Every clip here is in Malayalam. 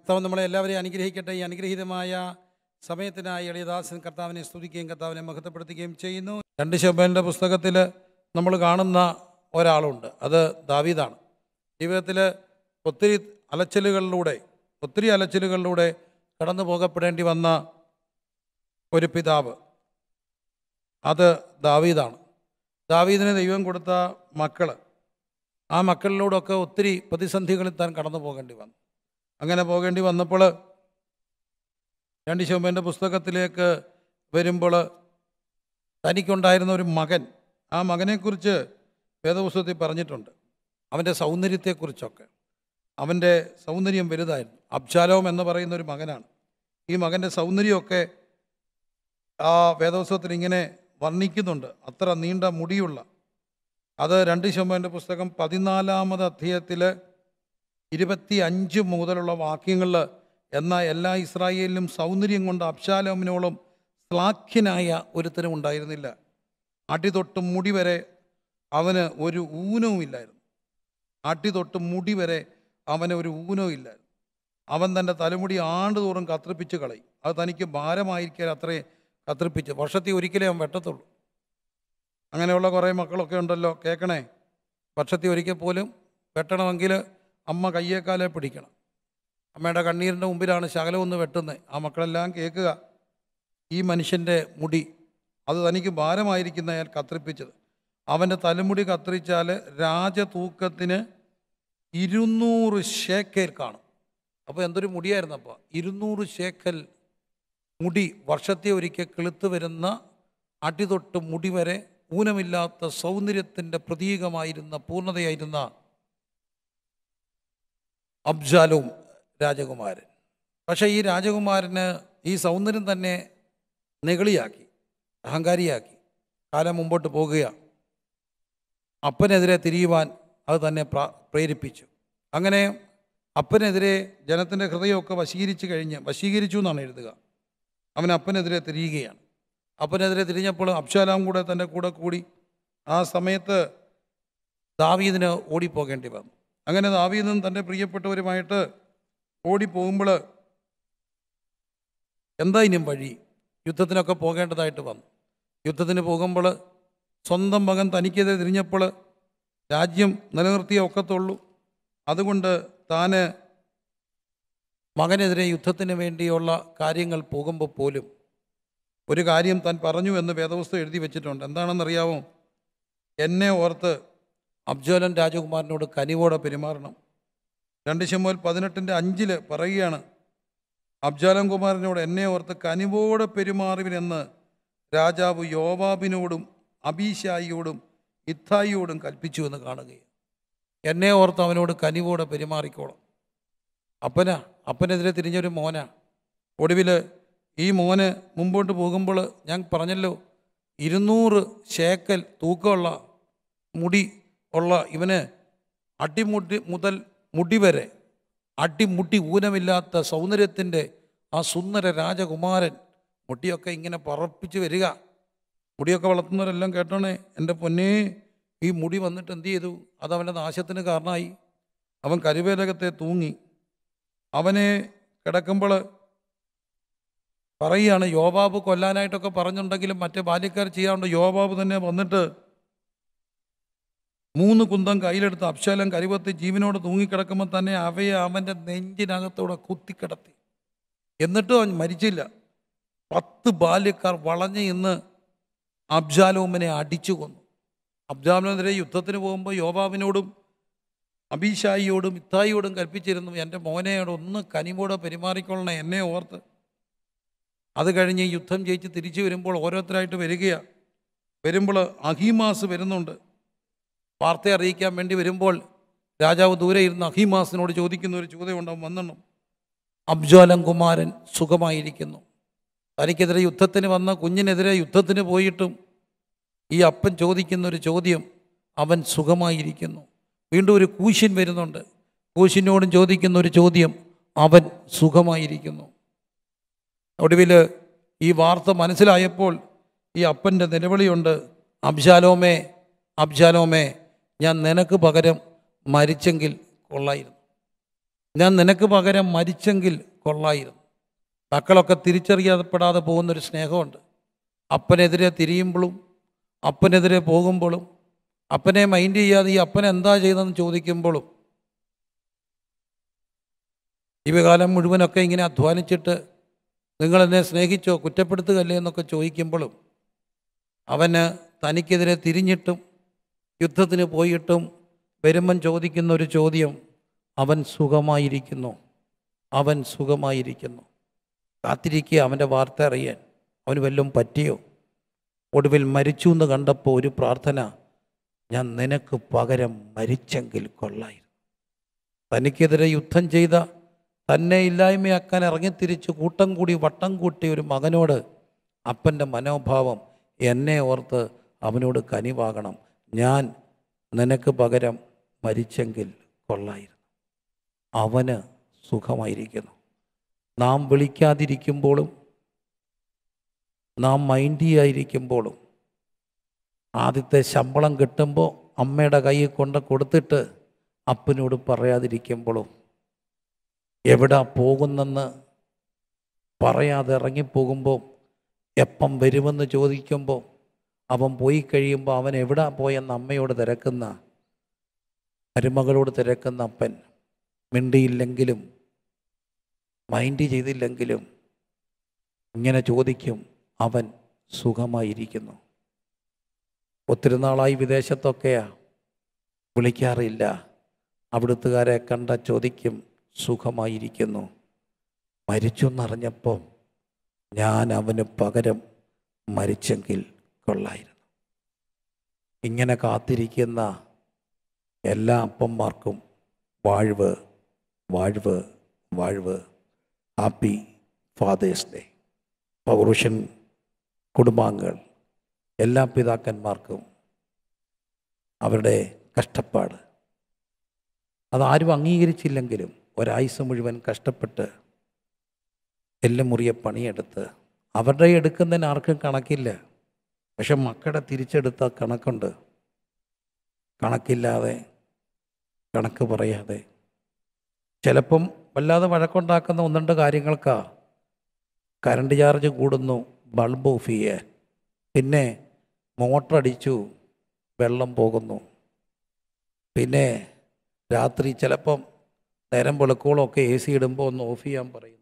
കർത്താവ് നമ്മളെ എല്ലാവരെയും അനുഗ്രഹിക്കട്ടെ. ഈ അനുഗ്രഹീതമായ സമയത്തിനായി എളിയദാസൻ കർത്താവിനെ സ്തുതിക്കുകയും കർത്താവിനെ മഹത്വപ്പെടുത്തുകയും ചെയ്യുന്നു. 2 ശമൂവേലിൻ്റെ പുസ്തകത്തിൽ നമ്മൾ കാണുന്ന ഒരാളുണ്ട്, അത് ദാവീദാണ്. ജീവിതത്തിൽ ഒത്തിരി അലച്ചിലുകളിലൂടെ കടന്നു പോകപ്പെടേണ്ടി വന്ന ഒരു പിതാവ്, അത് ദാവീദാണ്. ദാവീദിന് ദൈവം കൊടുത്ത മക്കൾ, ആ മക്കളിലൂടെയൊക്കെ ഒത്തിരി പ്രതിസന്ധികളിൽ താൻ കടന്നു പോകേണ്ടി വന്നു. അങ്ങനെ പോകേണ്ടി വന്നപ്പോൾ 2 ശമൂവേലിൻ്റെ പുസ്തകത്തിലേക്ക് വരുമ്പോൾ തനിക്കുണ്ടായിരുന്ന ഒരു മകൻ, ആ മകനെക്കുറിച്ച് വേദപുസ്തകത്തിൽ പറഞ്ഞിട്ടുണ്ട്. അവൻ്റെ സൗന്ദര്യത്തെക്കുറിച്ചൊക്കെ. അവൻ്റെ സൗന്ദര്യം വലുതായിരുന്നു. അബ്ശാലോം എന്ന് പറയുന്ന ഒരു മകനാണ്. ഈ മകൻ്റെ സൗന്ദര്യമൊക്കെ ആ വേദപുസ്തകത്തിൽ ഇങ്ങനെ വർണ്ണിക്കുന്നുണ്ട്. അത്ര നീണ്ട മുടിയുള്ള, അത് 2 ശമൂവേലിൻ്റെ പുസ്തകം 14-ാമത് അധ്യായത്തിൽ 25 മുതലുള്ള വാക്യങ്ങളിൽ, എന്നാൽ എല്ലാ ഇസ്രായേലിലും സൗന്ദര്യം കൊണ്ട് അബ്ശാലോമിനോളം ശ്ലാഘ്യനായ ഒരുത്തനും ഉണ്ടായിരുന്നില്ല. അടിതൊട്ട് മുടി വരെ അവന് ഒരു ഊനവുമില്ലായിരുന്നു. അടിതൊട്ട് മുടി വരെ അവന് ഒരു ഊനവും ഇല്ലായിരുന്നു. അവൻ തൻ്റെ തലമുടി ആണ്ടുതോറും കത്രിപ്പിച്ച് കളയും. അത് തനിക്ക് ഭാരമായിരിക്കാൻ അത്രയും കത്രിപ്പിച്ച്, വർഷത്തിൽ ഒരിക്കലേ അവൻ വെട്ടത്തുള്ളൂ. അങ്ങനെയുള്ള കുറേ മക്കളൊക്കെ ഉണ്ടല്ലോ, കേൾക്കണേ. വർഷത്തിൽ ഒരിക്കൽ പോലും വെട്ടണമെങ്കിൽ അമ്മ കയ്യേക്കാലെ പിടിക്കണം. അമ്മയുടെ കണ്ണീരിൻ്റെ മുമ്പിലാണ് ശകലമൊന്ന് വെട്ടുന്നത്. ആ മക്കളെല്ലാം കേൾക്കുക, ഈ മനുഷ്യൻ്റെ മുടി അത് തനിക്ക് ഭാരമായിരിക്കുന്ന അയാൾ കത്രിപ്പിച്ചത്. അവൻ്റെ തലമുടി കത്രിച്ചാൽ രാജതൂക്കത്തിന് 200 ശേക്കൽ കാണും. അപ്പോൾ എന്തൊരു മുടിയായിരുന്നു! അപ്പോൾ 200 ശേക്കൽ മുടി, വർഷത്തെ ഒരിക്കൽ കിളുത്ത് വരുന്ന അടിതൊട്ട് മുടി വരെ ഊനമില്ലാത്ത സൗന്ദര്യത്തിൻ്റെ പ്രതീകമായിരുന്ന, പൂർണ്ണതയായിരുന്ന അബ്ശാലോം രാജകുമാരൻ. പക്ഷേ ഈ രാജകുമാരന് ഈ സൗന്ദര്യം തന്നെ നെഗളിയാക്കി, അഹങ്കാരിയാക്കി. കാലം മുമ്പോട്ട് പോകുകയാണ്. അപ്പനെതിരെ തിരിയുവാൻ അത് തന്നെ പ്രേരിപ്പിച്ചു. അങ്ങനെ അപ്പനെതിരെ ജനത്തിൻ്റെ ഹൃദയമൊക്കെ വശീകരിച്ചു എന്നാണ് എഴുതുക. അവൻ അപ്പനെതിരെ തിരിയുകയാണ്. അപ്പനെതിരെ തിരിഞ്ഞപ്പോൾ അബ്ശാലോം കൂടെ തൻ്റെ കൂടെ കൂടി. ആ സമയത്ത് ദാവീദിന് ഓടിപ്പോകേണ്ടി വന്നു. അങ്ങനെ ദാവീദും തൻ്റെ പ്രിയപ്പെട്ടവരുമായിട്ട് ഓടിപ്പോകുമ്പോൾ എന്താ ഇനിയും വഴി? യുദ്ധത്തിനൊക്കെ പോകേണ്ടതായിട്ട് വന്നു. യുദ്ധത്തിന് പോകുമ്പോൾ സ്വന്തം മകൻ തനിക്കെതിരെ തിരിഞ്ഞപ്പോൾ രാജ്യം നിലനിർത്തിയേ ഒക്കത്തുള്ളൂ. അതുകൊണ്ട് താൻ മകനെതിരെ യുദ്ധത്തിന് വേണ്ടിയുള്ള കാര്യങ്ങൾ പോകുമ്പോൾ പോലും ഒരു കാര്യം താൻ പറഞ്ഞു എന്ന് വേദപുസ്തകം എഴുതി വെച്ചിട്ടുണ്ട്. എന്താണെന്നറിയാമോ? എന്നെ ഓർത്ത് അബ്ശാലോം രാജകുമാരനോട് കനിവോടെ പെരുമാറണം. 2 ശമൂവേൽ 18:5 പറയുകയാണ്, അബ്ശാലോം കുമാരനോട് എന്നെ ഓർത്ത് കനിവോടെ പെരുമാറുവിനെന്ന് രാജാവ് യോവാബിനോടും അബീശായിയോടും ഇത്ഥായിയോടും കൽപ്പിച്ചു എന്ന് കാണുകയാണ്. എന്നെ ഓർത്ത് അവനോട് കനിവോടെ പെരുമാറിക്കോളും. അപ്പനെതിരെ തിരിഞ്ഞൊരു മോനാ. ഒടുവിൽ ഈ മോന് മുമ്പോട്ട് പോകുമ്പോൾ ഞാൻ പറഞ്ഞല്ലോ, 200 ശേക്കൽ തൂക്കമുള്ള മുടി ഉള്ള ഇവന് അടിമുടി മുതൽ മുടി വരെ അടിമുടി ഊനമില്ലാത്ത സൗന്ദര്യത്തിൻ്റെ ആ സുന്ദര രാജകുമാരൻ മുടിയൊക്കെ ഇങ്ങനെ പറപ്പിച്ച് വരിക. മുടിയൊക്കെ വളർത്തുന്നവരെല്ലാം കേട്ടോണേ, എൻ്റെ പൊന്നേ, ഈ മുടി വന്നിട്ട് എന്ത് ചെയ്തു? അതവൻ്റെ നാശത്തിന് കാരണമായി. അവൻ കരുവേലകത്തെ തൂങ്ങി. അവനെ കിടക്കുമ്പോൾ പറയുകയാണ്, യോവാബ് കൊല്ലാനായിട്ടൊക്കെ പറഞ്ഞിട്ടുണ്ടെങ്കിലും മറ്റേ ബാല്യക്കാർ ചെയ്യാറുണ്ട്. യോവാബ് തന്നെ വന്നിട്ട് 3 കുന്തം കയ്യിലെടുത്ത് അബ്ശാലോം കരുവത്ത് ജീവനോട് തൂങ്ങിക്കിടക്കുമ്പോൾ തന്നെ അവയെ അവൻ്റെ നെഞ്ചിനകത്തോടെ കുത്തിക്കിടത്തി. എന്നിട്ടും അവൻ മരിച്ചില്ല. 10 ബാല്യക്കാർ വളഞ്ഞ് ഇന്ന് അബ്ശാലോമിനെ അടിച്ചു കൊന്നു. അബ്ശാലോമിനെതിരെ യുദ്ധത്തിന് പോകുമ്പോൾ യോവാബിനോടും അബീശായിയോടും ഇത്ഥായിയോടും കൽപ്പിച്ചിരുന്നു, എൻ്റെ മോനെയോട് ഒന്ന് കനിവോടെ പെരുമാറിക്കൊള്ളണേ, എന്നെ ഓർത്ത്. അത് കഴിഞ്ഞ് യുദ്ധം ജയിച്ച് തിരിച്ചു വരുമ്പോൾ ഓരോരുത്തരായിട്ട് വരുമ്പോൾ അഹീമാസ് വരുന്നുണ്ട്. വാർത്ത അറിയിക്കാൻ വേണ്ടി വരുമ്പോൾ രാജാവ് ദൂരെ ഇരുന്ന് അഹീമാസിനോട് ചോദിക്കുന്ന ഒരു ചോദ്യം ഉണ്ടാവും, വന്നെണ്ണം. അബ്ശാലോം കുമാരൻ സുഖമായിരിക്കുന്നു. തനിക്കെതിരെ യുദ്ധത്തിന് വന്ന കുഞ്ഞിനെതിരെ യുദ്ധത്തിന് പോയിട്ടും ഈ അപ്പൻ ചോദിക്കുന്നൊരു ചോദ്യം, അവൻ സുഖമായിരിക്കുന്നു. വീണ്ടും ഒരു കൂശിൻ വരുന്നുണ്ട്. കൂശിനോടും ചോദിക്കുന്ന ഒരു ചോദ്യം, അവൻ സുഖമായിരിക്കുന്നു. ഒടുവിൽ ഈ വാർത്ത മനസ്സിലായപ്പോൾ ഈ അപ്പൻ്റെ നിലവിളിയുണ്ട്, അബ്ശാലോമേ, അബ്ശാലോമേ, ഞാൻ നിനക്ക് പകരം മരിച്ചെങ്കിൽ കൊള്ളായിരുന്നു. ഞാൻ നിനക്ക് പകരം മരിച്ചെങ്കിൽ കൊള്ളായിരുന്നു. മക്കളൊക്കെ തിരിച്ചറിയപ്പെടാതെ പോകുന്നൊരു സ്നേഹമുണ്ട്. അപ്പനെതിരെ തിരിയുമ്പോഴും അപ്പനെതിരെ പോകുമ്പോഴും അപ്പനെ മൈൻഡ് ചെയ്യാതെ ഈ അപ്പൻ എന്താ ചെയ്തതെന്ന് ചോദിക്കുമ്പോഴും ജീവകാലം മുഴുവനൊക്കെ ഇങ്ങനെ അധ്വാനിച്ചിട്ട് നിങ്ങളെന്നെ സ്നേഹിച്ചോ, കുറ്റപ്പെടുത്തുകയല്ലേ എന്നൊക്കെ ചോദിക്കുമ്പോഴും അവന് തനിക്കെതിരെ തിരിഞ്ഞിട്ടും യുദ്ധത്തിന് പോയിട്ടും വരുമ്പം ചോദിക്കുന്ന ഒരു ചോദ്യം, അവൻ സുഖമായിരിക്കുന്നു, അവൻ സുഖമായിരിക്കുന്നു. കാത്തിരിക്കുക അവൻ്റെ വാർത്ത അറിയാൻ. അവന് വല്ലതും പറ്റിയോ? ഒടുവിൽ മരിച്ചു എന്ന് കണ്ടപ്പോൾ ഒരു പ്രാർത്ഥന, ഞാൻ നിനക്ക് പകരം മരിച്ചെങ്കിൽ കൊള്ളായിരുന്നു. തനിക്കെതിരെ യുദ്ധം ചെയ്ത, തന്നെ ഇല്ലായ്മയാക്കാൻ ഇറങ്ങിത്തിരിച്ച് കൂട്ടം കൂടി വട്ടം കൂട്ടിയ ഒരു മകനോട് അപ്പൻ്റെ മനോഭാവം, എന്നെ ഓർത്ത് അവനോട് കനിവാകണം, ഞാൻ നിനക്ക് പകരം മരിച്ചെങ്കിൽ കൊള്ളായിരുന്നു. അവന് സുഖമായിരിക്കുന്നു. നാം വിളിക്കാതിരിക്കുമ്പോഴും നാം മൈൻഡ് ചെയ്യാതിരിക്കുമ്പോഴും ആദ്യത്തെ ശമ്പളം കിട്ടുമ്പോൾ അമ്മയുടെ കയ്യിൽ കൊണ്ട് കൊടുത്തിട്ട് അപ്പനോട് പറയാതിരിക്കുമ്പോഴും എവിടെ പോകുന്നെന്ന് പറയാതെ ഇറങ്ങിപ്പോകുമ്പോൾ എപ്പം വരുമെന്ന് ചോദിക്കുമ്പോൾ അവൻ പോയി കഴിയുമ്പോൾ അവൻ എവിടെ പോയെന്ന് അമ്മയോട് തിരക്കുന്ന, മരുമകളോട് തിരക്കുന്ന അപ്പൻ മിണ്ടിയില്ലെങ്കിലും മൈൻഡ് ചെയ്തില്ലെങ്കിലും ഇങ്ങനെ ചോദിക്കും, അവൻ സുഖമായിരിക്കുന്നു. ഒത്തിരി നാളായി വിദേശത്തൊക്കെയാ, വിളിക്കാറില്ല. അവിടുത്തുകാരെ കണ്ട ചോദിക്കും, സുഖമായിരിക്കുന്നു. മരിച്ചു എന്നറിഞ്ഞപ്പോൾ ഞാൻ അവന് പകരം മരിച്ചെങ്കിൽ കൊള്ളായിരുന്നു. ഇങ്ങനെ കാത്തിരിക്കുന്ന എല്ലാ അപ്പന്മാർക്കും വാഴ്വ്, വാഴ്വ്, വാഴ്വ്. Happy fathers day. പൗരുഷൻ കുടുംബാംഗങ്ങൾ എല്ലാ പിതാക്കന്മാർക്കും അവരുടെ കഷ്ടപ്പാട് അതാരും അംഗീകരിച്ചില്ലെങ്കിലും ഒരായുസ് മുഴുവൻ കഷ്ടപ്പെട്ട് എല്ലാം മുറിയെ പണിയെടുത്ത് അവരുടെ എടുക്കുന്നതിന് ആർക്കും കണക്കില്ല. പക്ഷെ മക്കളുടെ തിരിച്ചെടുത്ത കണക്കുണ്ട്. കണക്കില്ലാതെ, കണക്ക് പറയാതെ, ചിലപ്പം വല്ലാതെ വഴക്കുണ്ടാക്കുന്ന ഒന്ന് രണ്ട് കാര്യങ്ങൾക്കാ. കറണ്ട് ചാർജ് കൂടുന്നു, ബൾബ് ഓഫ് ചെയ്യാൻ, പിന്നെ മോട്ടർ അടിച്ചു, വെള്ളം പോകുന്നു, പിന്നെ രാത്രി ചിലപ്പം നേരം വെളുക്കോളമൊക്കെ AC ഇടുമ്പോൾ ഒന്ന് ഓഫ് ചെയ്യാൻ പറയുന്നു.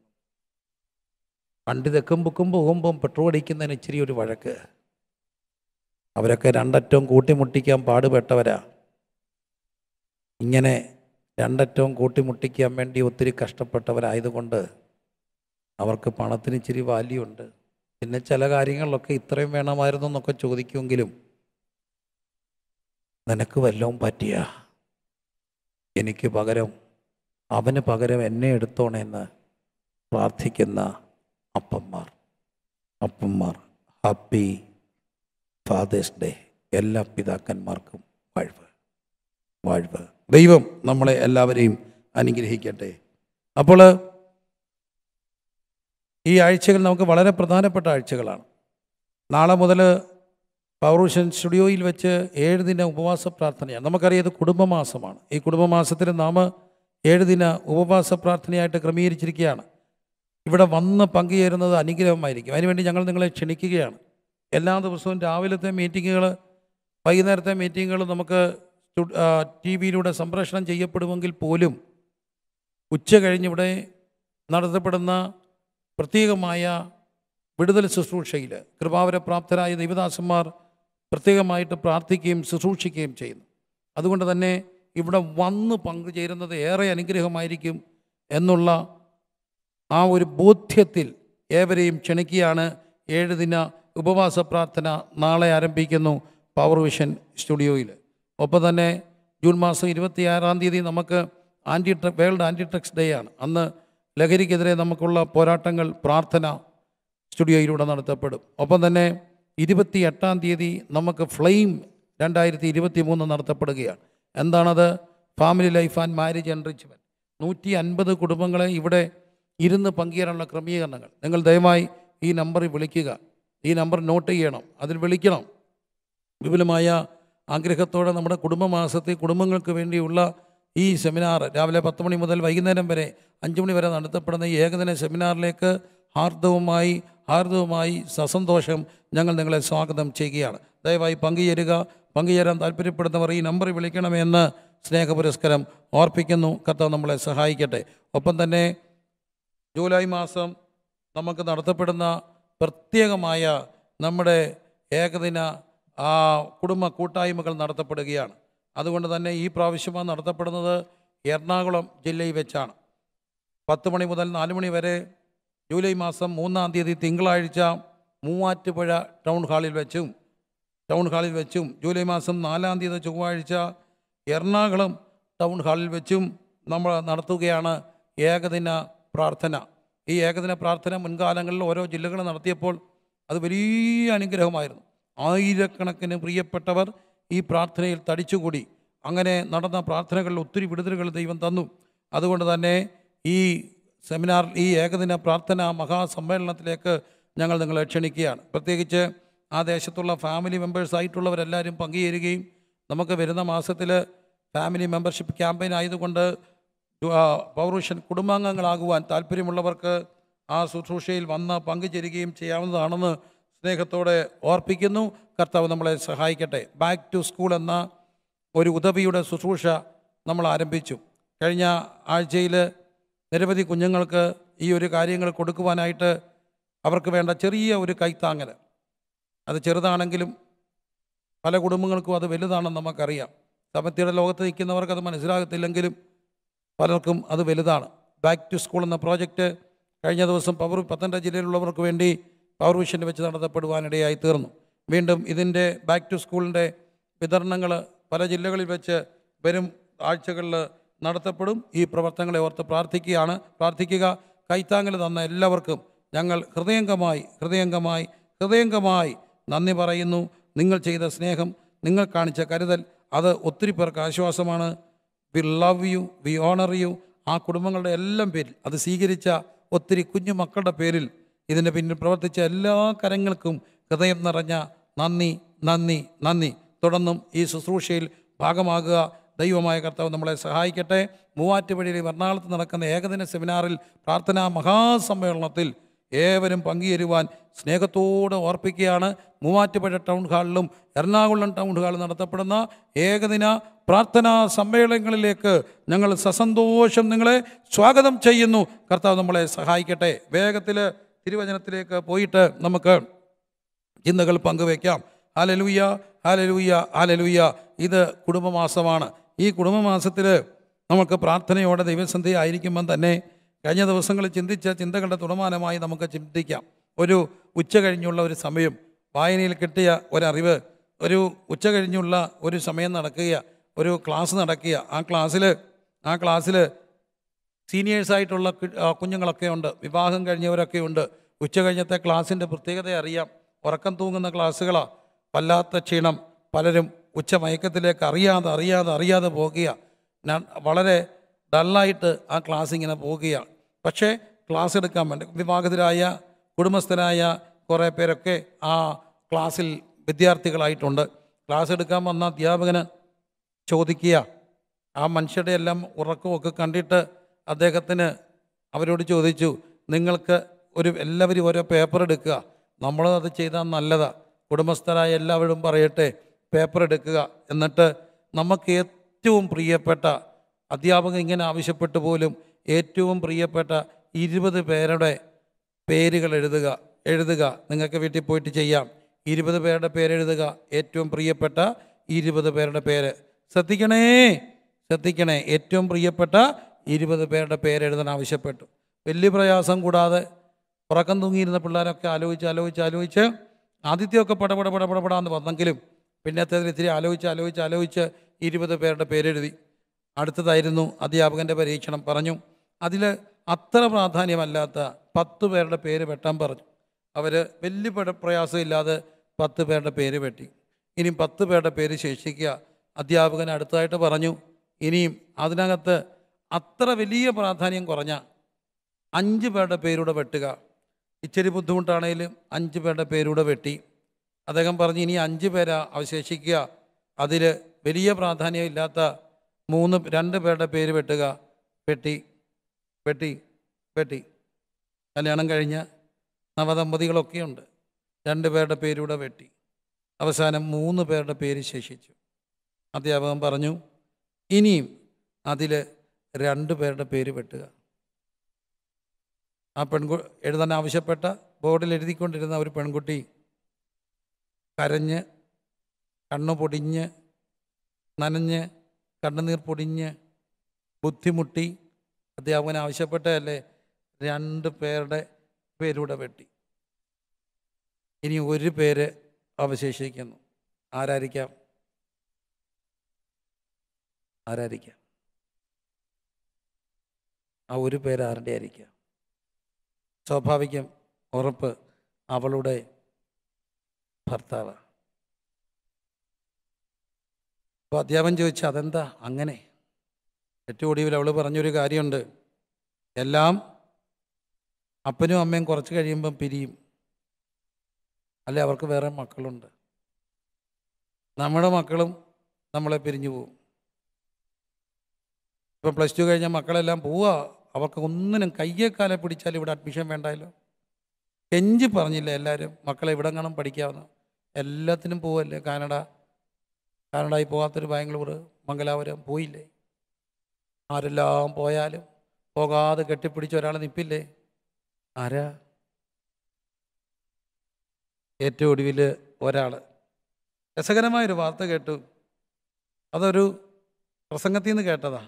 വണ്ടി തെക്കും പൊക്കും പോകുമ്പം പെട്രോൾ അടിക്കുന്നതിന് ഇച്ചിരി ഒരു വഴക്ക്. അവരൊക്കെ രണ്ടറ്റവും കൂട്ടിമുട്ടിക്കാൻ പാടുപെട്ടവരാ. ഇങ്ങനെ രണ്ടറ്റവും കൂട്ടിമുട്ടിക്കാൻ വേണ്ടി ഒത്തിരി കഷ്ടപ്പെട്ടവരായതുകൊണ്ട് അവർക്ക് പണത്തിന് ഇച്ചിരി വാല്യൂ ഉണ്ട്. പിന്നെ ചില കാര്യങ്ങളിലൊക്കെ ഇത്രയും വേണമായിരുന്നു എന്നൊക്കെ ചോദിക്കുമെങ്കിലും നിനക്ക് വല്ലതും പറ്റിയ എനിക്ക് പകരം, അവന് പകരം എന്നെ എടുത്തോണെന്ന് പ്രാർത്ഥിക്കുന്ന അപ്പന്മാർ. Happy fathers day. എല്ലാ പിതാക്കന്മാർക്കും വാഴ്വ്, വാഴ്വ്. ദൈവം നമ്മളെ എല്ലാവരെയും അനുഗ്രഹിക്കട്ടെ. അപ്പോൾ ഈ ആഴ്ചകൾ നമുക്ക് വളരെ പ്രധാനപ്പെട്ട ആഴ്ചകളാണ്. നാളെ മുതൽ പവർവിഷൻ സ്റ്റുഡിയോയിൽ വെച്ച് 7 ദിന ഉപവാസ പ്രാർത്ഥനയാണ്. നമുക്കറിയാം ഇത് കുടുംബമാസമാണ്. ഈ കുടുംബമാസത്തിൽ നാം 7 ദിന ഉപവാസ പ്രാർത്ഥനയായിട്ട് ക്രമീകരിച്ചിരിക്കുകയാണ്. ഇവിടെ വന്ന് പങ്കുചേരുന്നത് അനുഗ്രഹമായിരിക്കും. അതിനുവേണ്ടി ഞങ്ങൾ നിങ്ങളെ ക്ഷണിക്കുകയാണ്. എല്ലാ ദിവസവും രാവിലത്തെ മീറ്റിങ്ങുകൾ, വൈകുന്നേരത്തെ മീറ്റിങ്ങുകൾ നമുക്ക് TV-യിലൂടെ സംപ്രേഷണം ചെയ്യപ്പെടുമെങ്കിൽ പോലും ഉച്ച കഴിഞ്ഞിവിടെ നടത്തപ്പെടുന്ന പ്രത്യേകമായ വിടുതൽ ശുശ്രൂഷയിൽ കൃപാവരപ്രാപ്തരായ ദൈവദാസന്മാർ പ്രത്യേകമായിട്ട് പ്രാർത്ഥിക്കുകയും ശുശ്രൂഷിക്കുകയും ചെയ്യുന്നു. അതുകൊണ്ട് തന്നെ ഇവിടെ വന്ന് പങ്കുചേരുന്നത് ഏറെ അനുഗ്രഹമായിരിക്കും എന്നുള്ള ആ ഒരു ബോധ്യത്തിൽ ഏവരെയും ക്ഷണിക്കുകയാണ്. 7 ദിന ഉപവാസ പ്രാർത്ഥന നാളെ ആരംഭിക്കുന്നു പവർവിഷൻ സ്റ്റുഡിയോയിൽ. ഒപ്പം തന്നെ ജൂൺ മാസം 26-ാം തീയതി നമുക്ക് വേൾഡ് ആൻറ്റി ഡ്രഗ്സ് ഡേ ആണ്. അന്ന് ലഹരിക്കെതിരെ നമുക്കുള്ള പോരാട്ടങ്ങൾ, പ്രാർത്ഥന സ്റ്റുഡിയോയിലൂടെ നടത്തപ്പെടും. ഒപ്പം തന്നെ 28-ാം തീയതി നമുക്ക് ഫ്ലെയിം 2023 നടത്തപ്പെടുകയാണ്. എന്താണത്? Family life and marriage enrichment. 150 കുടുംബങ്ങളെ ഇവിടെ ഇരുന്ന് പങ്കുചേരാനുള്ള ക്രമീകരണങ്ങൾ. നിങ്ങൾ ദയവായി ഈ നമ്പറിൽ വിളിക്കുക. ഈ നമ്പർ നോട്ട് ചെയ്യണം, അതിൽ വിളിക്കണം. വിപുലമായ ആഗ്രഹത്തോടെ നമ്മുടെ കുടുംബമാസത്തിൽ കുടുംബങ്ങൾക്ക് വേണ്ടിയുള്ള ഈ സെമിനാർ രാവിലെ 10 മണി മുതൽ വൈകുന്നേരം വരെ 5 മണി വരെ നടത്തപ്പെടുന്ന ഈ ഏകദിന സെമിനാറിലേക്ക് ഹാർദവുമായി സസന്തോഷം ഞങ്ങൾ നിങ്ങളെ സ്വാഗതം ചെയ്യുകയാണ്. ദയവായി പങ്കുചേരാൻ താല്പര്യപ്പെടുന്നവർ ഈ നമ്പറിൽ വിളിക്കണമെന്ന് സ്നേഹപുരസ്കാരം ഓർപ്പിക്കുന്നു. കർത്താവ് നമ്മളെ സഹായിക്കട്ടെ. ഒപ്പം തന്നെ ജൂലൈ മാസം നമുക്ക് നടത്തപ്പെടുന്ന പ്രത്യേകമായ നമ്മുടെ ഏകദിന കുടുംബ കൂട്ടായ്മകൾ നടത്തപ്പെടുകയാണ്. അതുകൊണ്ട് തന്നെ ഈ പ്രാവശ്യം നടത്തപ്പെടുന്നത് എറണാകുളം ജില്ലയിൽ വെച്ചാണ്. 10 മണി മുതൽ 4 മണി വരെ ജൂലൈ മാസം 3-ാം തീയതി തിങ്കളാഴ്ച മൂവാറ്റുപുഴ ടൗൺ ഹാളിൽ വെച്ചും ജൂലൈ മാസം 4-ാം തീയതി ചൊവ്വാഴ്ച എറണാകുളം ടൗൺ ഹാളിൽ വെച്ചും നമ്മൾ നടത്തുകയാണ് ഏകദിന പ്രാർത്ഥന. ഈ ഏകദിന പ്രാർത്ഥന മുൻകാലങ്ങളിൽ ഓരോ ജില്ലകളും നടത്തിയപ്പോൾ അത് വലിയ അനുഗ്രഹമായിരുന്നു. ആയിരക്കണക്കിന് പ്രിയപ്പെട്ടവർ ഈ പ്രാർത്ഥനയിൽ തടിച്ചുകൂടി. അങ്ങനെ നടന്ന പ്രാർത്ഥനകളിൽ ഒത്തിരി വിടുതലുകൾ ദൈവം തന്നു. അതുകൊണ്ട് തന്നെ ഈ സെമിനാർ, ഈ ഏകദിന പ്രാർത്ഥന മഹാസമ്മേളനത്തിലേക്ക് ഞങ്ങൾ നിങ്ങളെ ക്ഷണിക്കുകയാണ്. പ്രത്യേകിച്ച് ആ ദേശത്തുള്ള ഫാമിലി മെമ്പേഴ്സായിട്ടുള്ളവരെല്ലാവരും പങ്കുചേരുകയും നമുക്ക് വരുന്ന മാസത്തിൽ ഫാമിലി മെമ്പർഷിപ്പ് ക്യാമ്പയിൻ ആയതുകൊണ്ട് പൗർവിഷൻ കുടുംബാംഗങ്ങളാകുവാൻ താല്പര്യമുള്ളവർക്ക് ആ ശുശ്രൂഷയിൽ വന്ന് പങ്കുചേരുകയും ചെയ്യാവുന്നതാണെന്ന് സ്നേഹത്തോടെ ഓർപ്പിക്കുന്നു. കർത്താവ് നമ്മളെ സഹായിക്കട്ടെ. ബാക്ക് ടു സ്കൂൾ എന്ന ഒരു ഉദവിയുടെ ശുശ്രൂഷ നമ്മൾ ആരംഭിച്ചു. കഴിഞ്ഞ ആഴ്ചയിൽ നിരവധി കുഞ്ഞുങ്ങൾക്ക് ഈ ഒരു കാര്യങ്ങൾ കൊടുക്കുവാനായിട്ട് അവർക്ക് വേണ്ട ചെറിയ ഒരു കൈത്താങ്ങൽ, അത് ചെറുതാണെങ്കിലും പല കുടുംബങ്ങൾക്കും അത് വലുതാണെന്ന് നമുക്കറിയാം. സാമ്പത്തിക ലോകത്ത് നിൽക്കുന്നവർക്ക് അത് മനസ്സിലാകത്തില്ലെങ്കിലും പലർക്കും അത് വലുതാണ്. ബാക്ക് ടു സ്കൂൾ എന്ന പ്രോജക്റ്റ് കഴിഞ്ഞ ദിവസം പത്തനംതിട്ട ജില്ലയിലുള്ളവർക്ക് വേണ്ടി പവർവിഷനിൽ വെച്ച് നടത്തപ്പെടുവാനിടയായി തീർന്നു. വീണ്ടും ഇതിൻ്റെ ബാക്ക് ടു സ്കൂളിൻ്റെ വിതരണങ്ങൾ പല ജില്ലകളിൽ വെച്ച് വരും ആഴ്ചകളിൽ നടത്തപ്പെടും. ഈ പ്രവർത്തനങ്ങളെ ഓർത്ത് പ്രാർത്ഥിക്കുക. കൈത്താങ്ങൽ തന്ന എല്ലാവർക്കും ഞങ്ങൾ ഹൃദയംഗമായി നന്ദി പറയുന്നു. നിങ്ങൾ ചെയ്ത സ്നേഹം, നിങ്ങൾ കാണിച്ച കരുതൽ, അത് ഒത്തിരി പേർക്ക് ആശ്വാസമാണ്. We love you, we honour you. ആ കുടുംബങ്ങളുടെ എല്ലാം പേരിൽ, അത് സ്വീകരിച്ച ഒത്തിരി കുഞ്ഞു മക്കളുടെ പേരിൽ, ഇതിൻ്റെ പിന്നിൽ പ്രവർത്തിച്ച എല്ലാ കരങ്ങൾക്കും ഹൃദയം നിറഞ്ഞ നന്ദി. തുടർന്നും ഈ ശുശ്രൂഷയിൽ ഭാഗമാകുക. ദൈവമായ കർത്താവ് നമ്മളെ സഹായിക്കട്ടെ. മൂവാറ്റുപുഴയിൽ എറണാകുളത്ത് നടക്കുന്ന ഏകദിന സെമിനാറിൽ, പ്രാർത്ഥനാ മഹാസമ്മേളനത്തിൽ ഏവരും പങ്കുചേരുവാൻ സ്നേഹത്തോടെ ഓർപ്പിക്കുകയാണ്. മൂവാറ്റുപുഴ ടൗൺ ഹാളിലും എറണാകുളം ടൗൺ ഹാളിൽ നടത്തപ്പെടുന്ന ഏകദിന പ്രാർത്ഥനാ സമ്മേളനങ്ങളിലേക്ക് ഞങ്ങൾ സസന്തോഷം നിങ്ങളെ സ്വാഗതം ചെയ്യുന്നു. കർത്താവ് നമ്മളെ സഹായിക്കട്ടെ. വേഗത്തിൽ തിരുവചനത്തിലേക്ക് പോയിട്ട് നമുക്ക് ചിന്തകൾ പങ്കുവയ്ക്കാം. Hallelujah, hallelujah, hallelujah. ഇത് കുടുംബമാസമാണ്. ഈ കുടുംബമാസത്തിൽ നമുക്ക് പ്രാർത്ഥനയോടെ ദൈവസന്ധിയിൽ ആയിരിക്കുമ്പം തന്നെ കഴിഞ്ഞ ദിവസങ്ങളിൽ ചിന്തിച്ച ചിന്തകളുടെ തുടർമാനമായി നമുക്ക് ചിന്തിക്കാം. ഒരു ഉച്ച കഴിഞ്ഞുള്ള ഒരു സമയം, വായനയിൽ കിട്ടിയ ഒരറിവ്, ഒരു ഉച്ച കഴിഞ്ഞുള്ള ഒരു സമയം നടക്കുക, ഒരു ക്ലാസ് നടക്കുക. ആ ക്ലാസ്സിൽ സീനിയേഴ്സായിട്ടുള്ള കുഞ്ഞുങ്ങളൊക്കെ ഉണ്ട്, വിവാഹം കഴിഞ്ഞവരൊക്കെ ഉണ്ട്. ഉച്ച കഴിഞ്ഞത്തെ ക്ലാസ്സിൻ്റെ പ്രത്യേകത അറിയാം. ഉറക്കം തൂങ്ങുന്ന ക്ലാസ്സുകളാണ്. വല്ലാത്ത ക്ഷീണം, പലരും ഉച്ചമയക്കത്തിലേക്ക് അറിയാതെ പോകുക. വളരെ ഡള്ളായിട്ട് ആ ക്ലാസ് ഇങ്ങനെ പോവുകയാണ്. പക്ഷേ ക്ലാസ് എടുക്കാൻ വേണ്ടി വിവാഹിതരായ കുടുംബസ്ഥരായ കുറേ പേരൊക്കെ ആ ക്ലാസ്സിൽ വിദ്യാർത്ഥികളായിട്ടുണ്ട്. ക്ലാസ് എടുക്കാൻ വന്ന അധ്യാപകന് ചോദിക്കുക, ആ മനുഷ്യരുടെ എല്ലാം ഉറക്കമൊക്കെ കണ്ടിട്ട് അദ്ദേഹത്തിന് അവരോട് ചോദിച്ചു, നിങ്ങൾക്ക് എല്ലാവരും ഓരോ പേപ്പർ എടുക്കുക, നമ്മളും അത് ചെയ്താൽ നല്ലതാണ്, കുടുംബസ്ഥരായ എല്ലാവരും പറയട്ടെ, പേപ്പർ എടുക്കുക, എന്നിട്ട് നമുക്ക് ഏറ്റവും പ്രിയപ്പെട്ട അധ്യാപകൻ ഇങ്ങനെ ആവശ്യപ്പെട്ടു പോലും ഏറ്റവും പ്രിയപ്പെട്ട 20 പേരുടെ പേരുകൾ എഴുതുക. നിങ്ങൾക്ക് വീട്ടിൽ പോയിട്ട് ചെയ്യാം. 20 പേരുടെ പേരെഴുതുക. ഏറ്റവും പ്രിയപ്പെട്ട 20 പേരുടെ പേര്. ശ്രദ്ധിക്കണേ. ഏറ്റവും പ്രിയപ്പെട്ട 20 പേരുടെ പേരെഴുതാൻ ആവശ്യപ്പെട്ടു. വലിയ പ്രയാസം കൂടാതെ ഉറക്കം തൂങ്ങിയിരുന്ന പിള്ളേരൊക്കെ ആലോചിച്ച് ആദ്യത്തെയൊക്കെ പടപടാന്ന് വന്നെങ്കിലും പിന്നത്തേതിൽ ഇത്തിരി ആലോചിച്ച് 20 പേരുടെ പേരെഴുതി. അടുത്തതായിരുന്നു അധ്യാപകൻ്റെ പരീക്ഷണം. പറഞ്ഞു അതിൽ അത്ര പ്രാധാന്യമല്ലാത്ത 10 പേരുടെ പേര് വെട്ടാൻ പറഞ്ഞു. അവർ വലിയ പ്രയാസമില്ലാതെ 10 പേരുടെ പേര് വെട്ടി. ഇനിയും 10 പേരുടെ പേര് ശേഷിക്കുക. അധ്യാപകൻ അടുത്തതായിട്ട് പറഞ്ഞു, ഇനിയും അതിനകത്ത് അത്ര വലിയ പ്രാധാന്യം കുറഞ്ഞ 5 പേരുടെ പേരൂടെ വെട്ടുക. ഇച്ചിരി ബുദ്ധിമുട്ടാണെങ്കിലും 5 പേരുടെ പേരൂടെ വെട്ടി. അദ്ദേഹം പറഞ്ഞു, ഇനി 5 പേരാ അവശേഷിക്കുക. അതിൽ വലിയ പ്രാധാന്യമില്ലാത്ത രണ്ട് പേരുടെ പേര് വെട്ടുക. വെട്ടി വെട്ടി വെട്ടി. കല്യാണം കഴിഞ്ഞ നവദമ്പതികളൊക്കെയുണ്ട്. 2 പേരുടെ പേരൂടെ വെട്ടി. അവസാനം 3 പേരുടെ പേര് ശേഷിച്ചു. അധ്യാപകൻ പറഞ്ഞു, ഇനിയും അതിൽ 2 പേരുടെ പേര് വെട്ടുക. ആ എഴുതാൻ ആവശ്യപ്പെട്ട ബോർഡിൽ എഴുതിക്കൊണ്ടിരുന്ന ഒരു പെൺകുട്ടി കരഞ്ഞ്, കണ്ണു പൊടിഞ്ഞ്, നനഞ്ഞ്, കണ്ണുനീർ പൊടിഞ്ഞ്, ബുദ്ധിമുട്ടി അധ്യാപകൻ ആവശ്യപ്പെട്ടതല്ലേ 2 പേരുടെ പേരൂടെ വെട്ടി. ഇനി 1 പേര് അവശേഷിക്കുന്നു. ആരായിരിക്കാം? ആ 1 പേര് ആരുടെ ആയിരിക്കാം? സ്വാഭാവികം, ഉറപ്പ്, അവളുടെ ഭർത്താവ്. അപ്പോൾ അധ്യാപകൻ ചോദിച്ചു, അതെന്താ അങ്ങനെ? ഏറ്റവും ഒടുവിൽ അവൾ പറഞ്ഞൊരു കാര്യമുണ്ട്, എല്ലാം അപ്പനും അമ്മയും കുറച്ച് കഴിയുമ്പം പിരിയും, അല്ലെ അവർക്ക് വേറെ മക്കളുണ്ട്. നമ്മുടെ മക്കളും നമ്മളെ പിരിഞ്ഞു പോവും. ഇപ്പം +2 കഴിഞ്ഞ മക്കളെല്ലാം പോവുക, അവർക്ക് ഒന്നിനും കയ്യേക്കാലെ പിടിച്ചാൽ ഇവിടെ അഡ്മിഷൻ വേണ്ടായല്ലോ. കെഞ്ചി പറഞ്ഞില്ല എല്ലാവരും, മക്കളെ ഇവിടെ കാണും പഠിക്കാവുന്ന. എല്ലാത്തിനും പോവല്ലേ. കാനഡയിൽ പോകാത്തൊരു ബാംഗ്ലൂർ, മംഗലാപുരം പോയില്ലേ. ആരെല്ലാം പോയാലും പോകാതെ കെട്ടിപ്പിടിച്ച് ഒരാൾ നിൽപ്പില്ലേ? ആരാ? ഏറ്റവും ഒടുവിൽ ഒരാൾ. രസകരമായൊരു വാർത്ത കേട്ടു. അതൊരു പ്രസംഗത്തിൽ നിന്ന് കേട്ടതാ.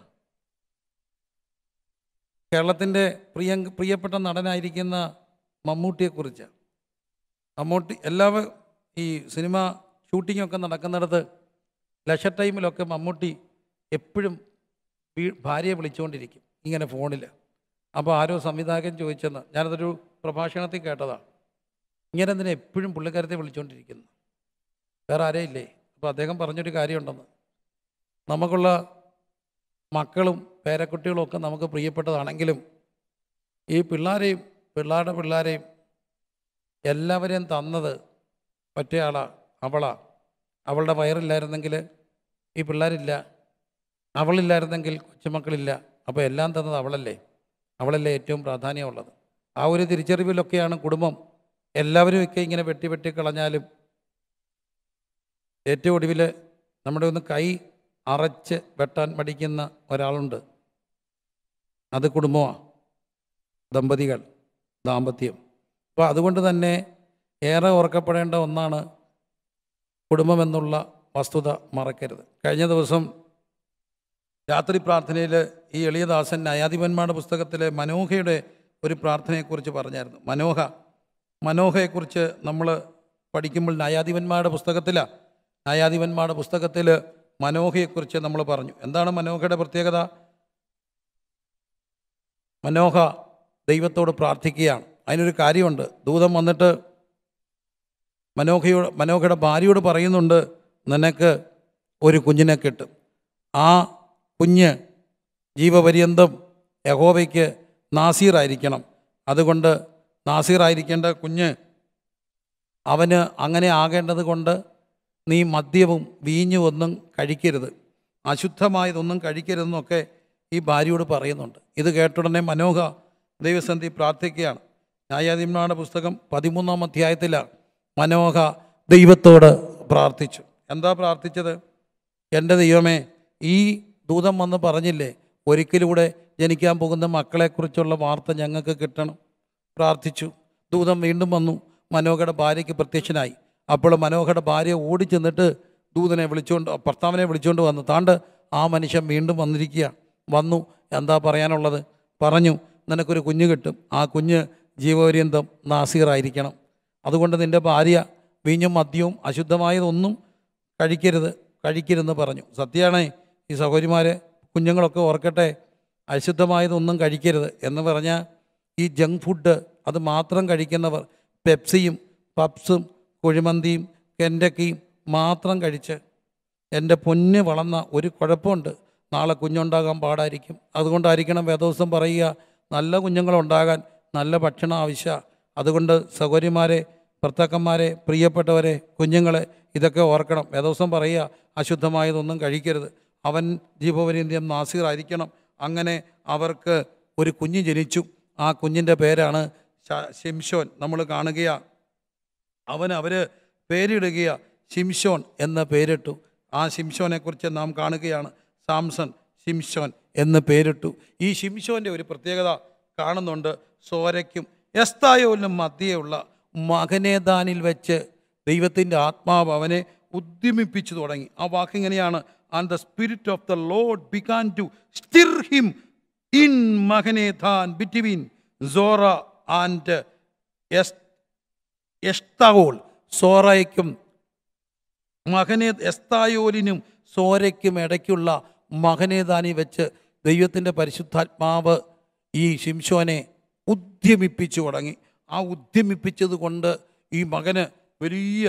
കേരളത്തിൻ്റെ പ്രിയപ്പെട്ട നടനായിരിക്കുന്ന മമ്മൂട്ടിയെക്കുറിച്ച്. മമ്മൂട്ടി ഈ സിനിമ ഷൂട്ടിങ്ങൊക്കെ നടക്കുന്നിടത്ത് ലക്ഷ ടൈമിലൊക്കെ മമ്മൂട്ടി എപ്പോഴും ഭാര്യയെ വിളിച്ചുകൊണ്ടിരിക്കും ഇങ്ങനെ ഫോണിൽ. അപ്പോൾ ആരോ സംവിധായകൻ ചോദിച്ചെന്ന്, ഞാനതൊരു പ്രഭാഷണത്തിൽ കേട്ടതാണ്, ഇങ്ങനെ എന്തിനാ എപ്പോഴും പുള്ളിക്കാരത്തെ വിളിച്ചുകൊണ്ടിരിക്കുന്നു, വേറെ ആരേ ഇല്ലേ? അപ്പോൾ അദ്ദേഹം പറഞ്ഞൊരു കാര്യമുണ്ടെന്ന്, നമുക്കുള്ള മക്കളും പേരക്കുട്ടികളും ഒക്കെ നമുക്ക് പ്രിയപ്പെട്ടതാണെങ്കിലും ഈ പിള്ളേരുടെ പിള്ളേരെയും എല്ലാവരെയും തന്നത് ഒറ്റയാളാ, അവളുടെ വയറില്ലായിരുന്നെങ്കിൽ ഈ പിള്ളേരില്ല, അവളില്ലായിരുന്നെങ്കിൽ കൊച്ചുമക്കളില്ല. അപ്പോൾ എല്ലാം തന്നത് അവളല്ലേ ഏറ്റവും പ്രാധാന്യമുള്ളത്. ആ ഒരു തിരിച്ചറിവിലൊക്കെയാണ് കുടുംബം. എല്ലാവരും ഒക്കെ ഇങ്ങനെ വെട്ടി കളഞ്ഞാലും ഏറ്റവും ഒടുവിൽ നമ്മുടെ ഒന്ന് കൈ അറച്ച് വെട്ടാൻ മടിക്കുന്ന ഒരാളുണ്ട്. അത് കുടുംബമാണ്, ദാമ്പത്യം. അപ്പോൾ അതുകൊണ്ട് തന്നെ ഏറെ ഓർക്കപ്പെടേണ്ട ഒന്നാണ് കുടുംബമെന്നുള്ള വസ്തുത മറക്കരുത്. കഴിഞ്ഞ ദിവസം രാത്രി പ്രാർത്ഥനയിൽ ഈ എളിയദാസൻ ന്യായാധിപന്മാരുടെ പുസ്തകത്തിലെ മനോഹയുടെ ഒരു പ്രാർത്ഥനയെക്കുറിച്ച് പറഞ്ഞായിരുന്നു. മനോഹയെക്കുറിച്ച് നമ്മൾ പഠിക്കുമ്പോൾ ന്യായാധിപന്മാരുടെ പുസ്തകത്തിൽ മനോഹയെക്കുറിച്ച് നമ്മൾ പറഞ്ഞു. എന്താണ് മനോഹയുടെ പ്രത്യേകത? മനോഹ ദൈവത്തോട് പ്രാർത്ഥിക്കുകയാണ്. അതിനൊരു കാര്യമുണ്ട്. ദൂതൻ വന്നിട്ട് മനോഹയുടെ ഭാര്യയോട് പറയുന്നുണ്ട്, നിനക്ക് ഒരു കുഞ്ഞിനെ കിട്ടും. ആ കുഞ്ഞ് ജീവപര്യന്തം യഹോവയ്ക്ക് നാസീറായിരിക്കണം. അതുകൊണ്ട് നാസീറായിരിക്കേണ്ട കുഞ്ഞ് അവന് അങ്ങനെ ആകേണ്ടത് കൊണ്ട് നീ മദ്യവും വീഞ്ഞും ഒന്നും കഴിക്കരുത്, അശുദ്ധമായതൊന്നും കഴിക്കരുതെന്നൊക്കെ ഈ ഭാര്യയോട് പറയുന്നുണ്ട്. ഇത് കേട്ടുടനെ മനോഹ ദൈവസന്ധി പ്രാർത്ഥിക്കുകയാണ്. ന്യായാധിപന്മാരുടെ പുസ്തകം 13-ാം അധ്യായത്തിലാണ് മനോഹ ദൈവത്തോട് പ്രാർത്ഥിച്ചു. എന്താ പ്രാർത്ഥിച്ചത്? എൻ്റെ ദൈവമേ, ഈ ദൂതൻ വന്ന് പറഞ്ഞില്ലേ ഒരിക്കലൂടെ ജനിക്കാൻ പോകുന്ന മക്കളെക്കുറിച്ചുള്ള വാർത്ത ഞങ്ങൾക്ക് കിട്ടണം. പ്രാർത്ഥിച്ചു. ദൂതൻ വീണ്ടും വന്നു, മനോഹയുടെ ഭാര്യയ്ക്ക് പ്രത്യക്ഷനായി. അപ്പോൾ മനോഹയുടെ ഭാര്യ ഓടി ചെന്നിട്ട് ഭർത്താവിനെ വിളിച്ചുകൊണ്ട് വന്നു. താണ്ട് ആ മനുഷ്യൻ വീണ്ടും വന്നു. എന്താ പറയാനുള്ളത്? പറഞ്ഞു, നിനക്കൊരു കുഞ്ഞ് കിട്ടും, ആ കുഞ്ഞ് ജീവപര്യന്തം നാസീറായിരിക്കണം. അതുകൊണ്ട് നിൻ്റെ ഭാര്യ വീഞ്ഞും മദ്യവും അശുദ്ധമായതൊന്നും കഴിക്കരുതെന്ന് പറഞ്ഞു. സത്യമാണേ ഈ സഹോദരിമാരെ, കുഞ്ഞുങ്ങളൊക്കെ ഓർക്കട്ടെ, അശുദ്ധമായതൊന്നും കഴിക്കരുത് എന്ന് പറഞ്ഞാൽ ഈ ജങ്ക് ഫുഡ് അത് മാത്രം കഴിക്കുന്നവർ, പെപ്സിയും പപ്സും കുഴിമന്തിയും കെൻഡക്കിയും മാത്രം കഴിച്ച് എൻ്റെ പൊന്ന് വളർന്ന ഒരു കുഴപ്പമുണ്ട്, നാളെ കുഞ്ഞുണ്ടാകാൻ പാടായിരിക്കും. അതുകൊണ്ടായിരിക്കണം വേദോസം പറയുക, നല്ല കുഞ്ഞുങ്ങളുണ്ടാകാൻ നല്ല ഭക്ഷണം ആവശ്യമാണ്. അതുകൊണ്ട് സഹോദരിമാരെ, ഭർത്താക്കന്മാരെ, പ്രിയപ്പെട്ടവരെ, കുഞ്ഞുങ്ങളെ, ഇതൊക്കെ ഓർക്കണം. വേദോസം പറയുക, അശുദ്ധമായതൊന്നും കഴിക്കരുത്. അവൻ ജീവപര്യന്തം നാസീറായിരിക്കണം. അങ്ങനെ അവർക്ക് ഒരു കുഞ്ഞ് ജനിച്ചു. ആ കുഞ്ഞിൻ്റെ പേരാണ് ശിംശോൻ. നമ്മൾ കാണുകയാണ്, അവർ പേരിടുകയാണ്, ശിംശോൻ എന്ന പേരിട്ടു. ആ ശിംശോനെക്കുറിച്ച് നാം കാണുകയാണ്, സാംസൺ ശിംശോൻ എന്ന് പേരിട്ടു. ഈ ശിംശോൻ്റെ ഒരു പ്രത്യേകത കാണുന്നുണ്ട്. സോരയ്ക്കും എസ്തായോലിനും മധ്യേയുള്ള മകനേദാനിൽ വെച്ച് ദൈവത്തിൻ്റെ ആത്മാവ് അവനെ ഉദ്യമിപ്പിച്ചു തുടങ്ങി. ആ വാക്കിങ്ങനെയാണ്, and the spirit of the Lord began to stir him in Mahaneh Dan between Zorah and Eshtaol. സോറയ്ക്കും എസ്തായോലിനും സോരയ്ക്കും ഇടയ്ക്കുള്ള മകനേദാനി വെച്ച് ദൈവത്തിൻ്റെ പരിശുദ്ധാത്മാവ് ഈ ശിംശോനെ ഉദ്യമിപ്പിച്ചു തുടങ്ങി. ആ ഉദ്യമിപ്പിച്ചത് കൊണ്ട് ഈ മകന് വലിയ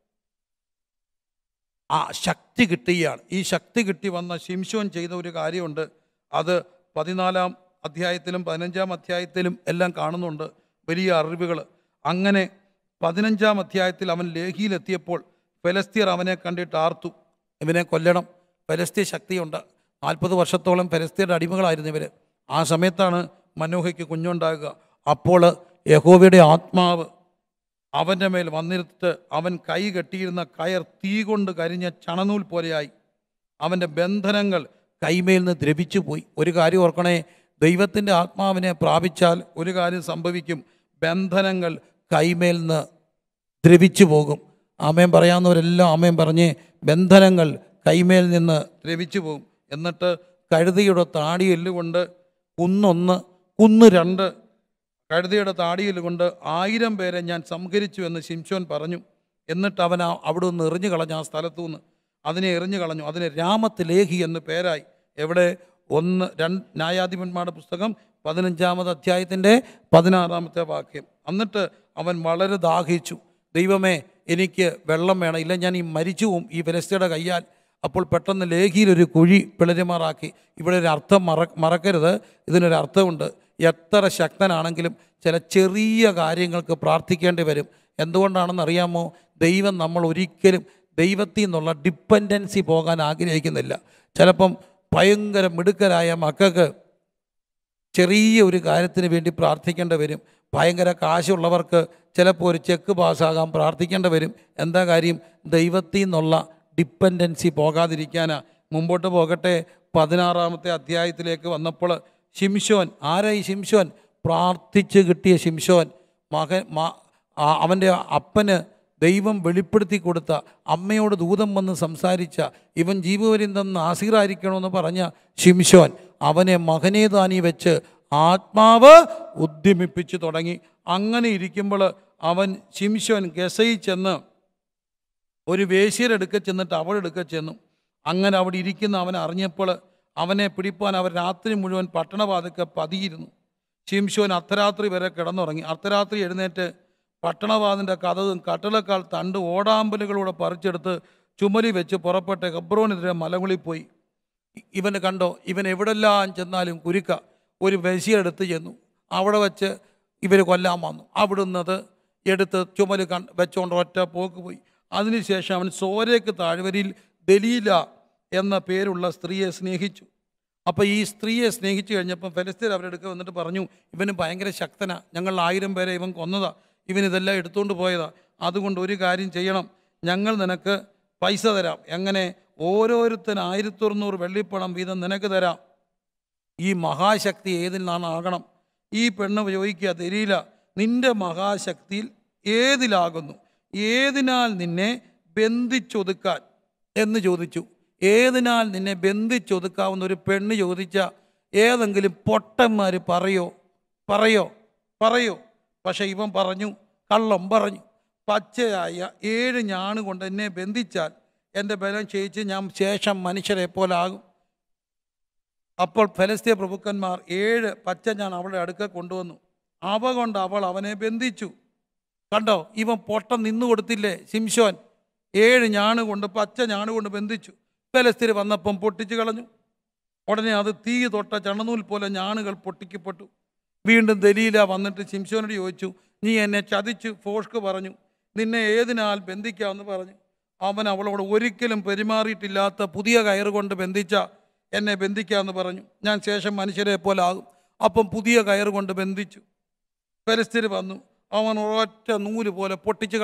ആ ശക്തി കിട്ടുകയാണ്. ഈ ശക്തി കിട്ടി വന്ന ശിംശോൻ ചെയ്ത ഒരു കാര്യമുണ്ട്. അത് 14-ാം അധ്യായത്തിലും 15-ാം അധ്യായത്തിലും എല്ലാം കാണുന്നുണ്ട്, വലിയ അറിവുകൾ. അങ്ങനെ 15-ാം അധ്യായത്തിൽ അവൻ ലേഹിയിലെത്തിയപ്പോൾ ഫെലിസ്ത്യർ അവനെ കണ്ടിട്ട് ആർത്തു, ഇവനെ കൊല്ലണം. ഫെലിസ്ത്യ ശക്തിയുണ്ട്. 40 വർഷത്തോളം ഫെലിസ്ത്യരുടെ അടിമകളായിരുന്നു ഇവർ. ആ സമയത്താണ് മനോഹയ്ക്ക് കുഞ്ഞുണ്ടാകുക. അപ്പോൾ യഹോവയുടെ ആത്മാവ് അവൻ്റെ മേൽ വന്നിരുന്നിട്ട് അവൻ കൈ കെട്ടിയിരുന്ന കയർ തീ കൊണ്ട് കരിഞ്ഞ ചണനൂൽ പോലെയായി. അവൻ്റെ ബന്ധനങ്ങൾ കൈമേൽ നിന്ന് ദ്രവിച്ചു പോയി. ഒരു കാര്യം ഓർക്കണേ, ദൈവത്തിൻ്റെ ആത്മാവിനെ പ്രാപിച്ചാൽ ഒരു കാര്യം സംഭവിക്കും, ബന്ധനങ്ങൾ കൈമേൽ നിന്ന് ദ്രവിച്ചു പോകും. ആമേൻ പറയാവുന്നവരെല്ലാം ആമേൻ പറഞ്ഞ്, ബന്ധനങ്ങൾ കൈമേൽ നിന്ന് ദ്രവിച്ചു പോകും. എന്നിട്ട് കഴുതയുടെ താടിയെല്ലുകൊണ്ട് കുന്നൊന്ന്, കുന്ന് 2, കഴുതയുടെ താടിയിൽ കൊണ്ട് 1000 പേരെ ഞാൻ സംഹരിച്ചു എന്ന് ശിംശോൻ പറഞ്ഞു. എന്നിട്ട് അവൻ അവിടെ നിന്ന് എറിഞ്ഞു കളഞ്ഞു. ആ സ്ഥലത്തു നിന്ന് അതിനെ എറിഞ്ഞു കളഞ്ഞു. അതിന് രാമത്ത് ലേഹി എന്ന് പേരായി. എവിടെ? 1 ന്യായാധിപന്മാരുടെ പുസ്തകം 15-ാമത് അധ്യായത്തിൻ്റെ 16-ാമത്തെ വാക്യം. എന്നിട്ട് അവൻ വളരെ ദാഹിച്ചു. ദൈവമേ, എനിക്ക് വെള്ളം വേണം, ഇല്ല ഞാൻ ഈ മരിച്ചു പോവും ഈ ഫെലിസ്ത്യരുടെ കയ്യാൽ. അപ്പോൾ പെട്ടെന്ന് ലേഹിയിലൊരു കുഴി പിളരുമാറാക്കി. ഇവിടെ ഒരു അർത്ഥം മറക്കരുത്, ഇതിനൊരർത്ഥമുണ്ട്. എത്ര ശക്തനാണെങ്കിലും ചില ചെറിയ കാര്യങ്ങൾക്ക് പ്രാർത്ഥിക്കേണ്ടി വരും. എന്തുകൊണ്ടാണെന്നറിയാമോ? ദൈവം നമ്മൾ ഒരിക്കലും ദൈവത്തിൽ നിന്നുള്ള ഡിപ്പെൻഡൻസി പോകാൻ ആഗ്രഹിക്കുന്നില്ല. ചിലപ്പം ഭയങ്കര മിടുക്കരായ മക്കൾക്ക് ചെറിയ ഒരു കാര്യത്തിന് വേണ്ടി പ്രാർത്ഥിക്കേണ്ടി വരും. ഭയങ്കര കാശുള്ളവർക്ക് ചിലപ്പോൾ ഒരു ചെക്ക് പാസ്സാകാൻ പ്രാർത്ഥിക്കേണ്ടി വരും. എന്താ കാര്യം? ദൈവത്തിൽ നിന്നുള്ള ഡിപ്പെൻഡൻസി പോകാതിരിക്കാനാ. മുമ്പോട്ട് പോകട്ടെ. 16-ാമത്തെ അധ്യായത്തിലേക്ക് വന്നപ്പോൾ ശിംശോൻ, ആരായി ശിംശോൻ? പ്രാർത്ഥിച്ച് കിട്ടിയ ശിംശോൻ. അവൻ്റെ അപ്പന് ദൈവം വെളിപ്പെടുത്തി കൊടുത്ത, അമ്മയോട് ദൂതം വന്ന് സംസാരിച്ച, ഇവൻ ജീവപര്യന്തം നാസീറായിരിക്കണമെന്ന് പറഞ്ഞ ശിംശോൻ, അവനെ മകനേദാനി വെച്ച് ആത്മാവ് ഉദ്യമിപ്പിച്ചു തുടങ്ങി. അങ്ങനെ ഇരിക്കുമ്പോൾ അവൻ ശിംശോൻ ഗസയിൽ ചെന്ന് ഒരു വേശ്യരെടുക്ക ചെന്നിട്ട് അവളെടുക്ക ചെന്നു. അങ്ങനെ അവിടെ ഇരിക്കുന്ന അവൻ അറിഞ്ഞപ്പോൾ അവനെ പിടിപ്പാൻ അവർ രാത്രി മുഴുവൻ പട്ടണവാതിൽക്ക് പതിയിരുന്നു. ശിംശോൻ അർദ്ധരാത്രി വരെ കിടന്നുറങ്ങി. അർദ്ധരാത്രി എഴുന്നേറ്റ് പട്ടണവാതിൻ്റെ കതകും കട്ടളക്കാൽ തണ്ട് ഓടാമ്പലുകളൂടെ പറിച്ചെടുത്ത് ചുമലി വെച്ച് പുറപ്പെട്ട് ഹെബ്രോനെതിരെ മലമുകളിൽ പോയി. ഇവന് കണ്ടോ, ഇവൻ എവിടെല്ലാം ചെന്നാലും കുരുക്ക. ഒരു വേശ്യയെടുത്ത് ചെന്നു, അവിടെ വെച്ച് ഇവർ കൊല്ലാൻ വന്നു. അവിടുന്നത് എടുത്ത് ചുമല് വെച്ചുകൊണ്ട് ഒറ്റ പോക്ക് പോയി. അതിനുശേഷം അവൻ സോരയ്ക്ക് താഴ്വരയിൽ ദലീല എന്ന പേരുള്ള സ്ത്രീയെ സ്നേഹിച്ചു. അപ്പോൾ ഈ സ്ത്രീയെ സ്നേഹിച്ചു കഴിഞ്ഞപ്പം ഫെലിസ്ത്യർ അവരെടുക്ക വന്നിട്ട് പറഞ്ഞു, ഇവന് ഭയങ്കര ശക്തനാ, ഞങ്ങൾ 1000 പേരെ ഇവൻ കൊന്നതാ, ഇവനിതെല്ലാം എടുത്തുകൊണ്ട് പോയതാ. അതുകൊണ്ട് ഒരു കാര്യം ചെയ്യണം, ഞങ്ങൾ നിനക്ക് പൈസ തരാം. എങ്ങനെ? ഓരോരുത്തരും 1600 വെള്ളിപ്പണം വീതം നിനക്ക് തരാം. ഈ മഹാശക്തി ഏതിൽ നിന്നാണ് ആകണം? ഈ പെണ്ണ് ചോദിക്കുക, തരില്ല, നിന്റെ മഹാശക്തിയിൽ ഏതിലാകുന്നു? ഏതിനാൽ നിന്നെ ബന്ധിച്ചൊതുക്കാൻ എന്ന് ചോദിച്ചു. ഏതിനാൽ നിന്നെ ബന്ധിച്ചൊതുക്കാവുന്ന ഒരു പെണ്ണ് ചോദിച്ച ഏതെങ്കിലും പൊട്ടന്മാർ പറയോ? പക്ഷെ ഇവൻ പറഞ്ഞു, കള്ളം പറഞ്ഞു, പച്ചയായ 7 ഞാണ് കൊണ്ട് എന്നെ ബന്ധിച്ചാൽ എൻ്റെ ബലം ക്ഷയിച്ച് ഞാൻ ശേഷം മനുഷ്യരെ പോലെ ആകും. അപ്പോൾ ഫെലിസ്ത്യ പ്രഭുക്കന്മാർ 7 പച്ച ഞാൻ അവളുടെ അടുക്ക കൊണ്ടുവന്നു. അവ കൊണ്ട് അവൾ അവനെ ബന്ധിച്ചു. കണ്ടോ, ഇവൻ പൊട്ടം നിന്നു കൊടുത്തില്ലേ ശിംശോൻ? 7 ഞാണ് കൊണ്ട്, പച്ച ഞാണ് കൊണ്ട് ബന്ധിച്ചു. ഫെലിസ്ത്യർ വന്നപ്പം പൊട്ടിച്ചു കളഞ്ഞു. ഉടനെ അത് തീ തൊട്ട ചണനൂൽ പോലെ ഞാണുകൾ പൊട്ടിക്കപ്പെട്ടു. വീണ്ടും ദലീല വന്നിട്ട് ശിംശോനോട് ചോദിച്ചു, നീ എന്നെ ചതിച്ചു ഫോഷ്ക്ക് പറഞ്ഞു, നിന്നെ ഏതിനാൽ ബന്ധിക്കാമെന്ന് പറഞ്ഞു. അവൻ അവളോട് ഒരിക്കലും പെരുമാറിയിട്ടില്ലാത്ത പുതിയ കയറ് കൊണ്ട് ബന്ധിച്ച എന്നെ ബന്ധിക്കാമെന്ന് പറഞ്ഞു. ഞാൻ ശേഷം മനുഷ്യരെ പോലെ ആകും. അപ്പം പുതിയ കയറ് കൊണ്ട് ബന്ധിച്ചു. ഫെലിസ്ത്യർ വന്നു. അവൻ ഒറ്റ നൂല് പോലെ പൊട്ടിച്ചു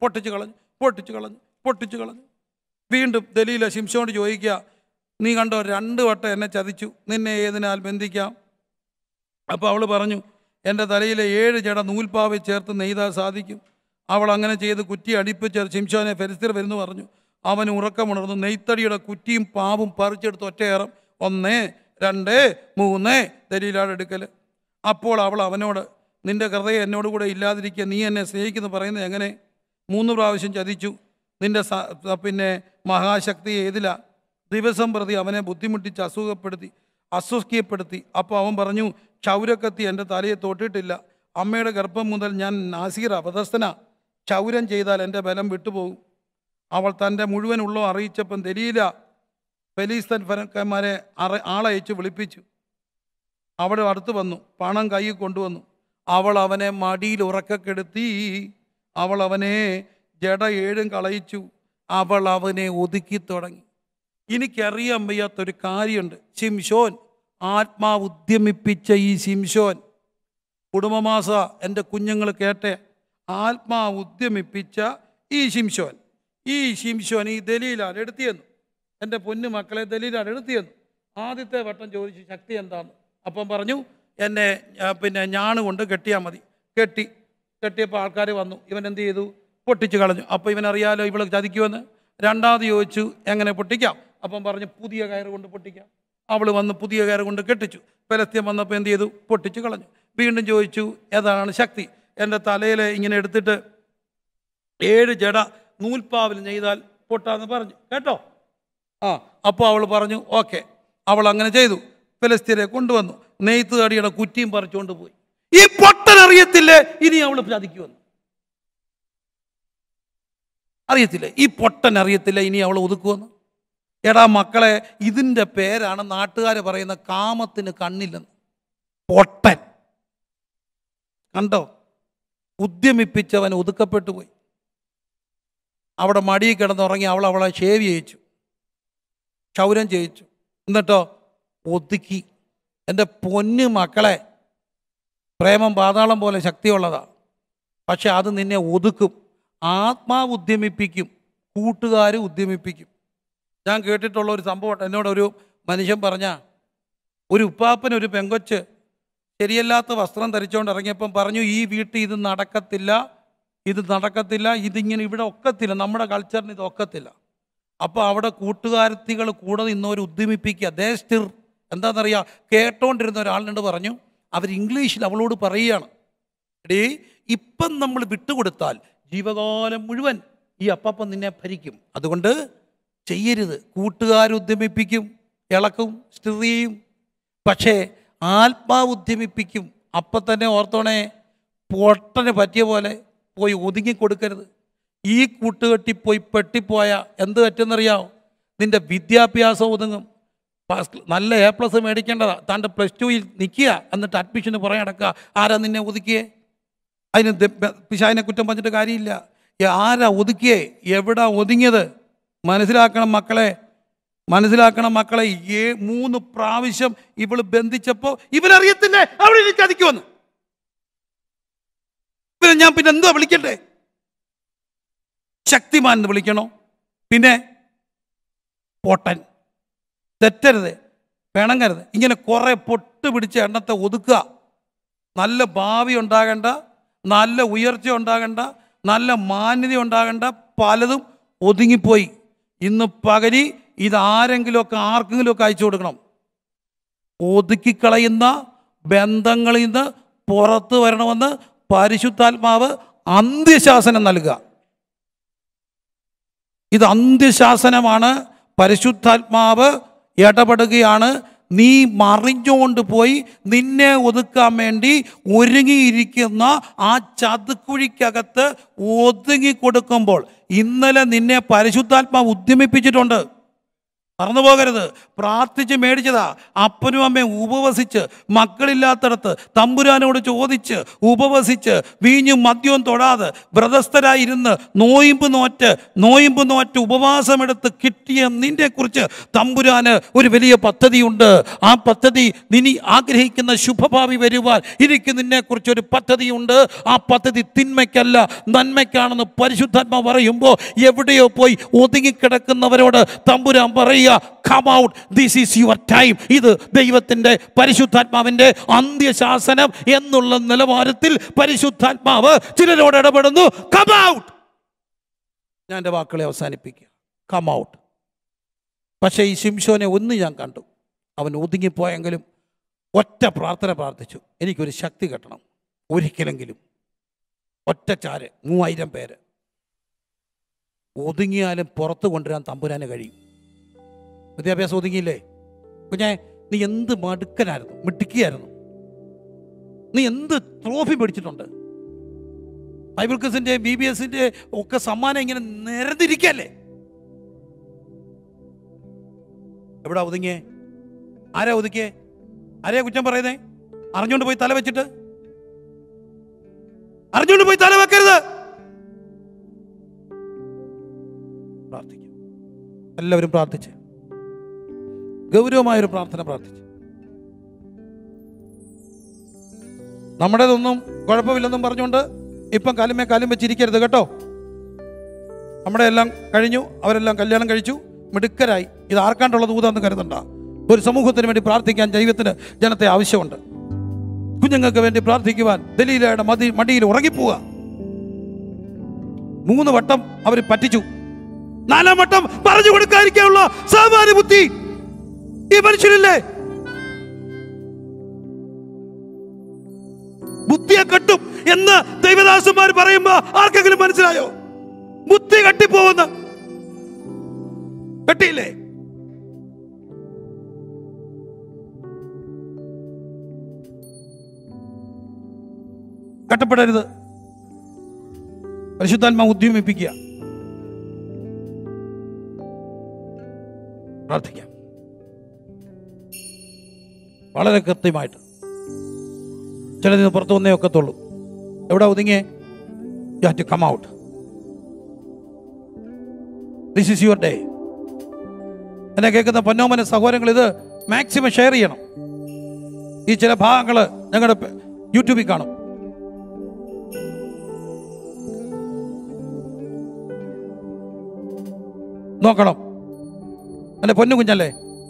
കളഞ്ഞു. വീണ്ടും ദലീല ശിംശോനോട് ചോദിക്കുക, നീ കണ്ടോ 2 വട്ടം എന്നെ ചതിച്ചു, നിന്നെ ഏതിനാൽ ബന്ധിക്കാം? അപ്പോൾ അവൾ പറഞ്ഞു, എൻ്റെ തലയിലെ 7 ജട നൂൽപ്പാവി ചേർത്ത് നെയ്താൽ സാധിക്കും. അവൾ അങ്ങനെ ചെയ്ത് കുറ്റി അടിപ്പിച്ച് ശിംശോനെ ഫെലിസ്ത്യർ വരുന്നു പറഞ്ഞു. അവന് ഉറക്കമുണർന്നു. നെയ്ത്തടിയുടെ കുറ്റിയും പാവും പറിച്ചെടുത്ത് ഒറ്റയേറും. 1, 2, 3 ദലീലയുടെ അടുക്കൽ. അപ്പോൾ അവൾ അവനോട്, നിന്റെ ഹൃദയം എന്നോട് കൂടെ ഇല്ലാതിരിക്കുക, നീ എന്നെ സ്നേഹിക്കുന്നു പറയുന്നത് എങ്ങനെ? 3 പ്രാവശ്യം ചതിച്ചു. നിന്റെ മഹാശക്തി ഏതില? ദിവസം പ്രതി അവനെ ബുദ്ധിമുട്ടിച്ച് അസ്വസ്ഥപ്പെടുത്തി. അപ്പോൾ അവൻ പറഞ്ഞു, ക്ഷൗരക്കത്തി എൻ്റെ തലയെ തൊട്ടിട്ടില്ല. അമ്മയുടെ ഗർഭം മുതൽ ഞാൻ നാസീറ വധസ്ഥന. ക്ഷൗരം ചെയ്താൽ എൻ്റെ ബലം വിട്ടുപോകും. അവൾ തൻ്റെ മുഴുവൻ ഉള്ളോ അറിയിച്ചപ്പം ദലീല ഫെലിസ്ത്യന്മാരെ ആളയച്ച് വിളിപ്പിച്ചു. അവിടെ അടുത്ത് വന്നു, പണം കയ്യിൽ കൊണ്ടുവന്നു. അവൾ അവനെ മടിയിൽ ഉറക്കക്കെടുത്തി. അവൾ അവനെ ജട 7 കളയിച്ചു. അവൾ അവനെ ഒതുക്കി തുടങ്ങി. എനിക്കറിയാൻ വയ്യാത്തൊരു കാര്യമുണ്ട്. ശിംശോൻ, ആത്മാവ് ഉദ്യമിപ്പിച്ച ഈ ശിംശോൻ, കുടുംബമാസ എൻ്റെ കുഞ്ഞുങ്ങൾ കേട്ടെ, ആത്മാവ് ഉദ്യമിപ്പിച്ച ഈ ശിംശോൻ ഈ ദലീലാണ് എടുത്തിയെന്നു. എൻ്റെ പൊന്നു മക്കളെ, ദലീലാണ് എടുത്തിയെന്നു. ആദ്യത്തെ വട്ടം ചോദിച്ചു, ശക്തി എന്താണ്? അപ്പം പറഞ്ഞു, എന്നെ ഞാണ് കൊണ്ട് കെട്ടിയാൽ മതി. കെട്ടിയപ്പോൾ ആൾക്കാർ വന്നു. ഇവൻ എന്ത് ചെയ്തു? പൊട്ടിച്ച് കളഞ്ഞു. അപ്പോൾ ഇവനറിയാലോ ഇവൾ ചതിക്കുമെന്ന്. 2ാമത് ചോദിച്ചു, എങ്ങനെ പൊട്ടിക്കാം? അപ്പം പറഞ്ഞു, പുതിയ കയറ് കൊണ്ട് പൊട്ടിക്കാം. അവൾ വന്ന് പുതിയ കയറ് കൊണ്ട് കെട്ടിച്ചു. ഫെലിസ്ത്യൻ വന്നപ്പോൾ എന്ത് ചെയ്തു? പൊട്ടിച്ച് കളഞ്ഞു. വീണ്ടും ചോദിച്ചു, ഏതാണ് ശക്തി? എൻ്റെ തലയിൽ ഇങ്ങനെ എടുത്തിട്ട് 7 ജട നൂൽപ്പാവിൽ നെയ്താൽ പൊട്ടാന്ന് പറഞ്ഞു. കേട്ടോ? അപ്പോൾ അവൾ പറഞ്ഞു, ഓക്കെ. അവൾ അങ്ങനെ ചെയ്തു. ഫെലിസ്ത്യരെ കൊണ്ടുവന്നു. നെയ്ത്ത് തടിയുടെ കുറ്റിയും പറിച്ചുകൊണ്ട് പോയി. ഈ പൊട്ടനറിയത്തില്ലേ ഇനി അവൾ ചതിക്കുമെന്ന്? അറിയത്തില്ലേ? ഈ പൊട്ടൻ അറിയത്തില്ല ഇനി അവൾ ഒതുക്കുമെന്ന്? എടാ മക്കളെ, ഇതിൻ്റെ പേരാണ് നാട്ടുകാർ പറയുന്ന കാമത്തിന് കണ്ണില്ലെന്ന്. പൊട്ടൻ. കണ്ടോ? ഉദ്യമിപ്പിച്ചവൻ ഒതുക്കപ്പെട്ടു പോയി. അവിടെ മടിയിൽ കിടന്നുറങ്ങി. അവളെ ഷേവ് ചെയ്യിച്ചു, ക്ഷൗരം ചെയ്യിച്ചു. എന്നിട്ടോ ഒതുക്കി. എൻ്റെ പൊന്നു മക്കളെ, പ്രേമം പാതാളം പോലെ ശക്തിയുള്ളതാണ്. പക്ഷെ അത് നിന്നെ ഒതുക്കും. ആത്മാവ് ഉദ്യമിപ്പിക്കും, കൂട്ടുകാർ ഉദ്യമിപ്പിക്കും. ഞാൻ കേട്ടിട്ടുള്ള ഒരു സംഭവം, എന്നോടൊരു മനുഷ്യൻ പറഞ്ഞ, ഒരു ഉപ്പാപ്പൻ ഒരു പെങ്കൊച്ച് ശരിയല്ലാത്ത വസ്ത്രം ധരിച്ചുകൊണ്ട് ഇറങ്ങിയപ്പം പറഞ്ഞു, ഈ വീട്ടിൽ ഇത് നടക്കത്തില്ല, ഇതിങ്ങനെ ഇവിടെ ഒക്കത്തില്ല, നമ്മുടെ കൾച്ചറിന് ഇത് ഒക്കത്തില്ല. അപ്പോൾ അവിടെ കൂട്ടുകാരത്തികൾ കൂടെ നിന്നവർ ഉദ്യമിപ്പിക്കുക. ദേശിർ എന്താണെന്നറിയാം, കേട്ടോണ്ടിരുന്ന ഒരാളിനോട് പറഞ്ഞു, അവർ ഇംഗ്ലീഷിൽ അവളോട് പറയുകയാണ്, എടീ ഇപ്പം നമ്മൾ വിട്ടുകൊടുത്താൽ ജീവകാലം മുഴുവൻ ഈ അപ്പപ്പം നിന്നെ ഭരിക്കും, അതുകൊണ്ട് ചെയ്യരുത്. കൂട്ടുകാരുദ്യമിപ്പിക്കും, ഇളക്കും, സ്റ്റിർ ചെയ്യും. പക്ഷേ ആത്മാവ് ഉദ്യമിപ്പിക്കും. അപ്പം തന്നെ ഓർത്തോണേ, പൊട്ടന് പറ്റിയ പോലെ പോയി ഒതുങ്ങിക്കൊടുക്കരുത്. ഈ കൂട്ടുകെട്ടിപ്പോയി പെട്ടിപ്പോയ എന്ത് പറ്റുമെന്നറിയാമോ? നിൻ്റെ വിദ്യാഭ്യാസം ഒതുങ്ങും. നല്ല A+ മേടിക്കേണ്ടതാ. താണ്ട് +2ൽ നിൽക്കുക, എന്നിട്ട് അഡ്മിഷന് പുറകെ നടക്കുക. ആരാ നിന്നെ ഒതുക്കിയേ? അതിന് പിശാചിനെ കുറ്റം പറഞ്ഞിട്ട് കാര്യമില്ല. ആരാ ഒതുക്കിയേ? എവിടാ ഒതുങ്ങിയത്? മനസ്സിലാക്കണം മക്കളെ. 3 പ്രാവശ്യം ഇവള് ബന്ധിച്ചപ്പോൾ ഇവനറിയത്തില്ലേ അവളെ ചതിക്കുമെന്ന്? ഞാൻ പിന്നെ എന്തോ വിളിക്കട്ടെ? ശക്തിമാൻ എന്ന് വിളിക്കണോ? പിന്നെ പൊട്ടൻ. തെറ്റരുത്, പിണങ്ങരുത്. ഇങ്ങനെ കുറെ പൊട്ട് പിടിച്ച എണ്ണത്തെ ഒതുക്കുക. നല്ല ഭാവി ഉണ്ടാകേണ്ട, നല്ല ഉയർച്ച ഉണ്ടാകേണ്ട, നല്ല മാന്യത ഉണ്ടാകേണ്ട പലതും ഒതുങ്ങിപ്പോയി. ഇന്ന് പകരി ഇതാരെങ്കിലുമൊക്കെ ആർക്കെങ്കിലുമൊക്കെ അയച്ചു കൊടുക്കണം. ഒതുക്കിക്കളയുന്ന ബന്ധങ്ങളിൽ നിന്ന് പുറത്ത് വരണമെന്ന് പരിശുദ്ധാത്മാവ് അന്ത്യശാസനം നൽകുക. ഇത് അന്ത്യശാസനമാണ്. പരിശുദ്ധാത്മാവ് ഇടപെടുകയാണ്. നീ മറിഞ്ഞുകൊണ്ട് പോയി നിന്നെ ഒതുക്കാൻ വേണ്ടി ഒരുങ്ങിയിരിക്കുന്ന ആ ചതുക്കുഴിക്കകത്ത് ഒതുങ്ങിക്കൊടുക്കുമ്പോൾ, ഇന്നലെ നിന്നെ പരിശുദ്ധാത്മാവ് ഉദ്യമിപ്പിച്ചിട്ടുണ്ട്. മറന്നു പോകരുത്. പ്രാർത്ഥിച്ച് മേടിച്ചതാ. അപ്പനും അമ്മയും ഉപവസിച്ച്, മക്കളില്ലാത്തടത്ത് തമ്പുരാനോട് ചോദിച്ച് ഉപവസിച്ച്, വീഞ്ഞും മദ്യവും തൊടാതെ വ്രതസ്ഥരായിരുന്ന് നോയിമ്പ് നോറ്റ് ഉപവാസമെടുത്ത് കിട്ടിയ നിന്നെക്കുറിച്ച് തമ്പുരാന് ഒരു വലിയ പദ്ധതിയുണ്ട്. ആ പദ്ധതി നിനി ആഗ്രഹിക്കുന്ന ശുഭഭാവി വരുവാൻ എനിക്ക് നിന്നെക്കുറിച്ചൊരു പദ്ധതിയുണ്ട്. ആ പദ്ധതി തിന്മയ്ക്കല്ല നന്മയ്ക്കാണെന്ന് പരിശുദ്ധാത്മാവ് പറയുമ്പോൾ എവിടെയോ പോയി ഒതുങ്ങിക്കിടക്കുന്നവരോട് തമ്പുരാൻ പറയുക, come out, this is your time. ഇത് ദൈവത്തിൻ്റെ പരിശുദ്ധാത്മാവിൻ്റെ അന്ത്യശാസനം എന്നുള്ള നിലവാരത്തിൽ പരിശുദ്ധാത്മാവ് ചിലരോട് ഇടപെടുന്നു. come out. ഞാൻ എൻ്റെ വാക്കുകളെ അവസാനിപ്പിക്കുക. come out. പക്ഷേ ഈ ശിംശോനെ ഒന്ന് ഞാൻ കണ്ടു. അവൻ ഒതുങ്ങിപ്പോയെങ്കിലും ഒറ്റ പ്രാർത്ഥന പ്രാർത്ഥിച്ചു, എനിക്കൊരു ശക്തി കിട്ടണം. ഒരിക്കലെങ്കിലും ഒറ്റച്ചാര് 3000 പേര് ഒതുങ്ങിയാലും പുറത്ത് കൊണ്ടുവരാൻ തമ്പുരാന് കഴിയും. വിദ്യാഭ്യാസം ഒതുങ്ങിയില്ലേ കുഞ്ഞേ? നീ എന്ത് മിടുക്കിയായിരുന്നു. നീ എന്ത് ട്രോഫി പിടിച്ചിട്ടുണ്ട്. ബൈബിൾ ക്വിസിൻ്റെ BBSൻ്റെ ഒക്കെ സമ്മാനം ഇങ്ങനെ നിരന്നിരിക്കല്ലേ. എവിടാ ഒതുങ്ങിയേ? ആരാ ഒതുക്കിയേ? ആരെയാ കുറ്റം പറയുന്നേ? അറിഞ്ഞുകൊണ്ട് പോയി തല വെച്ചിട്ട്, അറിഞ്ഞുകൊണ്ട് പോയി തല വെക്കരുത്. പ്രാർത്ഥിക്കും. എല്ലാവരും പ്രാർത്ഥിച്ച്, ഗൗരവമായൊരു പ്രാർത്ഥന പ്രാർത്ഥിച്ച്. നമ്മുടേതൊന്നും കുഴപ്പമില്ലെന്നും പറഞ്ഞുകൊണ്ട് ഇപ്പം കാലും വെച്ചിരിക്കരുത് കേട്ടോ. നമ്മുടെ എല്ലാം കഴിഞ്ഞു, അവരെല്ലാം കല്യാണം കഴിച്ചു, മിടുക്കരായി. ഇത് ആർക്കാണ്ടുള്ള ദൂതാന്ന് കരുതണ്ട. ഒരു സമൂഹത്തിന് വേണ്ടി പ്രാർത്ഥിക്കാൻ ദൈവത്തിന് ജനത്തെ ആവശ്യമുണ്ട്. കുഞ്ഞുങ്ങൾക്ക് വേണ്ടി പ്രാർത്ഥിക്കുവാൻ ദലീലയുടെ മടിയിൽ ഉറങ്ങിപ്പോവുക. 3 വട്ടം അവർ പറ്റിച്ചു, 4ാം വട്ടം പറഞ്ഞു കൊടുക്കാതിരിക്കാനുള്ള സാമാന്യ ബുദ്ധി ഈ മനുഷ്യരില്ലേ? ബുദ്ധിയെ കെട്ടും എന്ന് ദൈവദാസന്മാർ പറയുമ്പോ ആർക്കെങ്കിലും മനസ്സിലായോ? ബുദ്ധി കെട്ടിപ്പോവുന്ന കെട്ടിയില്ലേ? കട്ടപ്പെടരുത്. പരിശുദ്ധാത്മാവ് ഉദ്യമിപ്പിക്കുക. പ്രാർത്ഥിക്കാം വളരെ കൃത്യമായിട്ട്. ചിലതിന് പുറത്തു വന്നേ ഒക്കത്തുള്ളൂ. എവിടെ ഒതുങ്ങിയേ? You have to come out. This is your day. എന്നെ കേൾക്കുന്ന പൊന്നോമന സഹോദരങ്ങൾ, ഇത് മാക്സിമം ഷെയർ ചെയ്യണം. ഈ ചില ഭാഗങ്ങൾ ഞങ്ങളുടെ യൂട്യൂബിൽ കാണും. നോക്കണം. എൻ്റെ പൊന്നു കുഞ്ഞല്ലേ,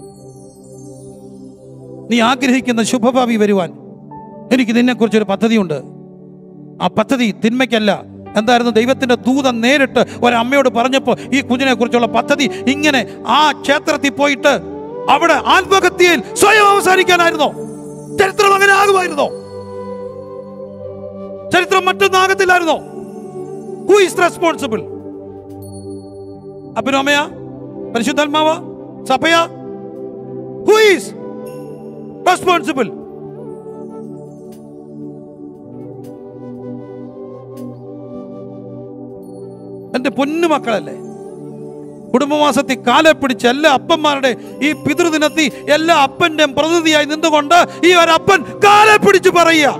നീ ആഗ്രഹിക്കുന്ന ശുഭഭാവി വരുവാൻ എനിക്ക് നിന്നെക്കുറിച്ചൊരു പദ്ധതിയുണ്ട്. ആ പദ്ധതി തിന്മയ്ക്കല്ല. എന്തായിരുന്നു? ദൈവത്തിൻ്റെ ദൂതൻ നേരിട്ട് ഒരമ്മയോട് പറഞ്ഞപ്പോൾ ഈ കുഞ്ഞിനെ കുറിച്ചുള്ള പദ്ധതി ഇങ്ങനെ ആ ക്ഷേത്രത്തിൽ പോയിട്ട് അവിടെ ആത്മഹത്യയിൽ സ്വയം അവസാനിക്കാനായിരുന്നോ? ചരിത്രം അങ്ങനെ ആകുമായിരുന്നോ? ചരിത്രം മറ്റൊന്നാകത്തില്ലായിരുന്നോ? Who is responsible? അപ്പനോ അമ്മയാ? പരിശുദ്ധാത്മാവാ? സഭയാ? Who is responsible? എൻ്റെ പൊന്നു മക്കളല്ലേ, കുടുംബമാസത്തിൽ കാലെ പിടിച്ച് എല്ലാ അപ്പന്മാരുടെ ഈ പിതൃദിനത്തിൽ എല്ലാ അപ്പന്റെയും പ്രതിനിധിയായി നിന്നുകൊണ്ട് ഈ ഒരപ്പൻ കാലെ പിടിച്ച് പറയുക,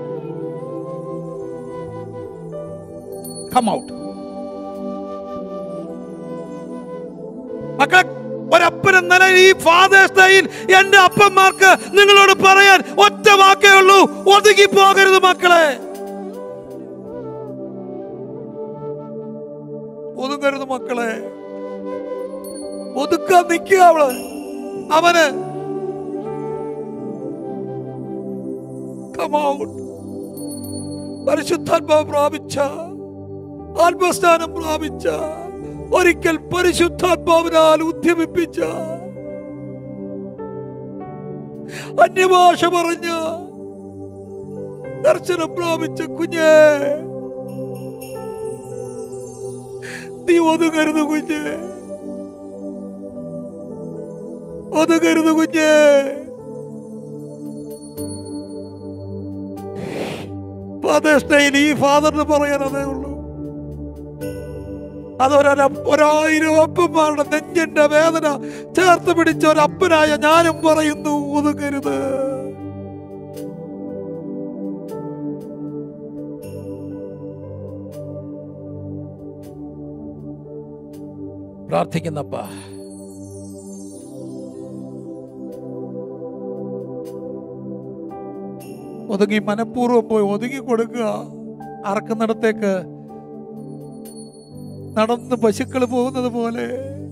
കം ഔട്ട്. മക്കളെ, ഒരപ്പൻ എന്ന നിലയിൽ ഈ ഫാദേഴ്സ് ഡേയിൽ എന്റെ അപ്പന്മാർക്ക് നിങ്ങളോട് പറയാൻ ഒറ്റ വാക്കേ ഉള്ളൂ: ഒതുങ്ങി പോകരുത് മക്കളെ, ഒതുങ്ങരുത് മക്കളെ. ഒതുക്കാൻ നിൽക്കുക അവന്. Come out. പരിശുദ്ധാത്മാവ് പ്രാപിച്ച, ആത്മസ്നാനം പ്രാപിച്ച, ഒരിക്കൽ പരിശുദ്ധാത്മാവിനാൽ ഉദ്യമിപ്പിച്ച, അന്യഭാഷ പറഞ്ഞ, ദർശനം പ്രാപിച്ച കുഞ്ഞേ, നീ ഒതുങ്ങരുത് കുഞ്ഞേ, ഒതുങ്ങരുത് കുഞ്ഞേ. ഫാദേഴ്സ് ഡേയിൽ ഈ ഫാദറിന് പറയാൻ അതേ ഉള്ളൂ. ഒരായിരം അപ്പന്മാരുടെ നെഞ്ചിന്റെ വേദന ചേർത്ത് പിടിച്ച ഒരപ്പനായ ഞാനും പറയുന്നു, ഒതുങ്ങരുത്. പ്രാർത്ഥിക്കുന്നപ്പ ഒതുങ്ങി, മനഃപൂർവ്വം പോയി ഒതുങ്ങി കൊടുക്കുക. അറക്കുന്നിടത്തേക്ക് നടന്ന് പശുക്കൾ പോകുന്നത് പോലെ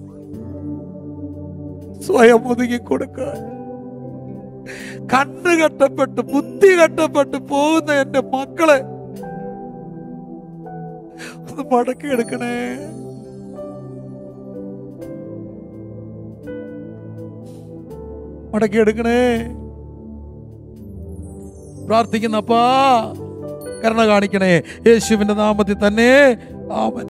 സ്വയം ഒതുങ്ങി കൊടുക്കുക. കണ്ണ് കെട്ടപ്പെട്ട് ബുദ്ധി കെട്ടപ്പെട്ട് പോകുന്ന എന്റെ മക്കളെ ഒന്ന് മടക്കിയെടുക്കണേ. മടക്കിയെടുക്കണേ. പ്രാർത്ഥിക്കുന്നപ്പാ കരുണ കാണിക്കണേ, യേശുവിന്റെ നാമത്തിൽ തന്നെ. ആമേൻ.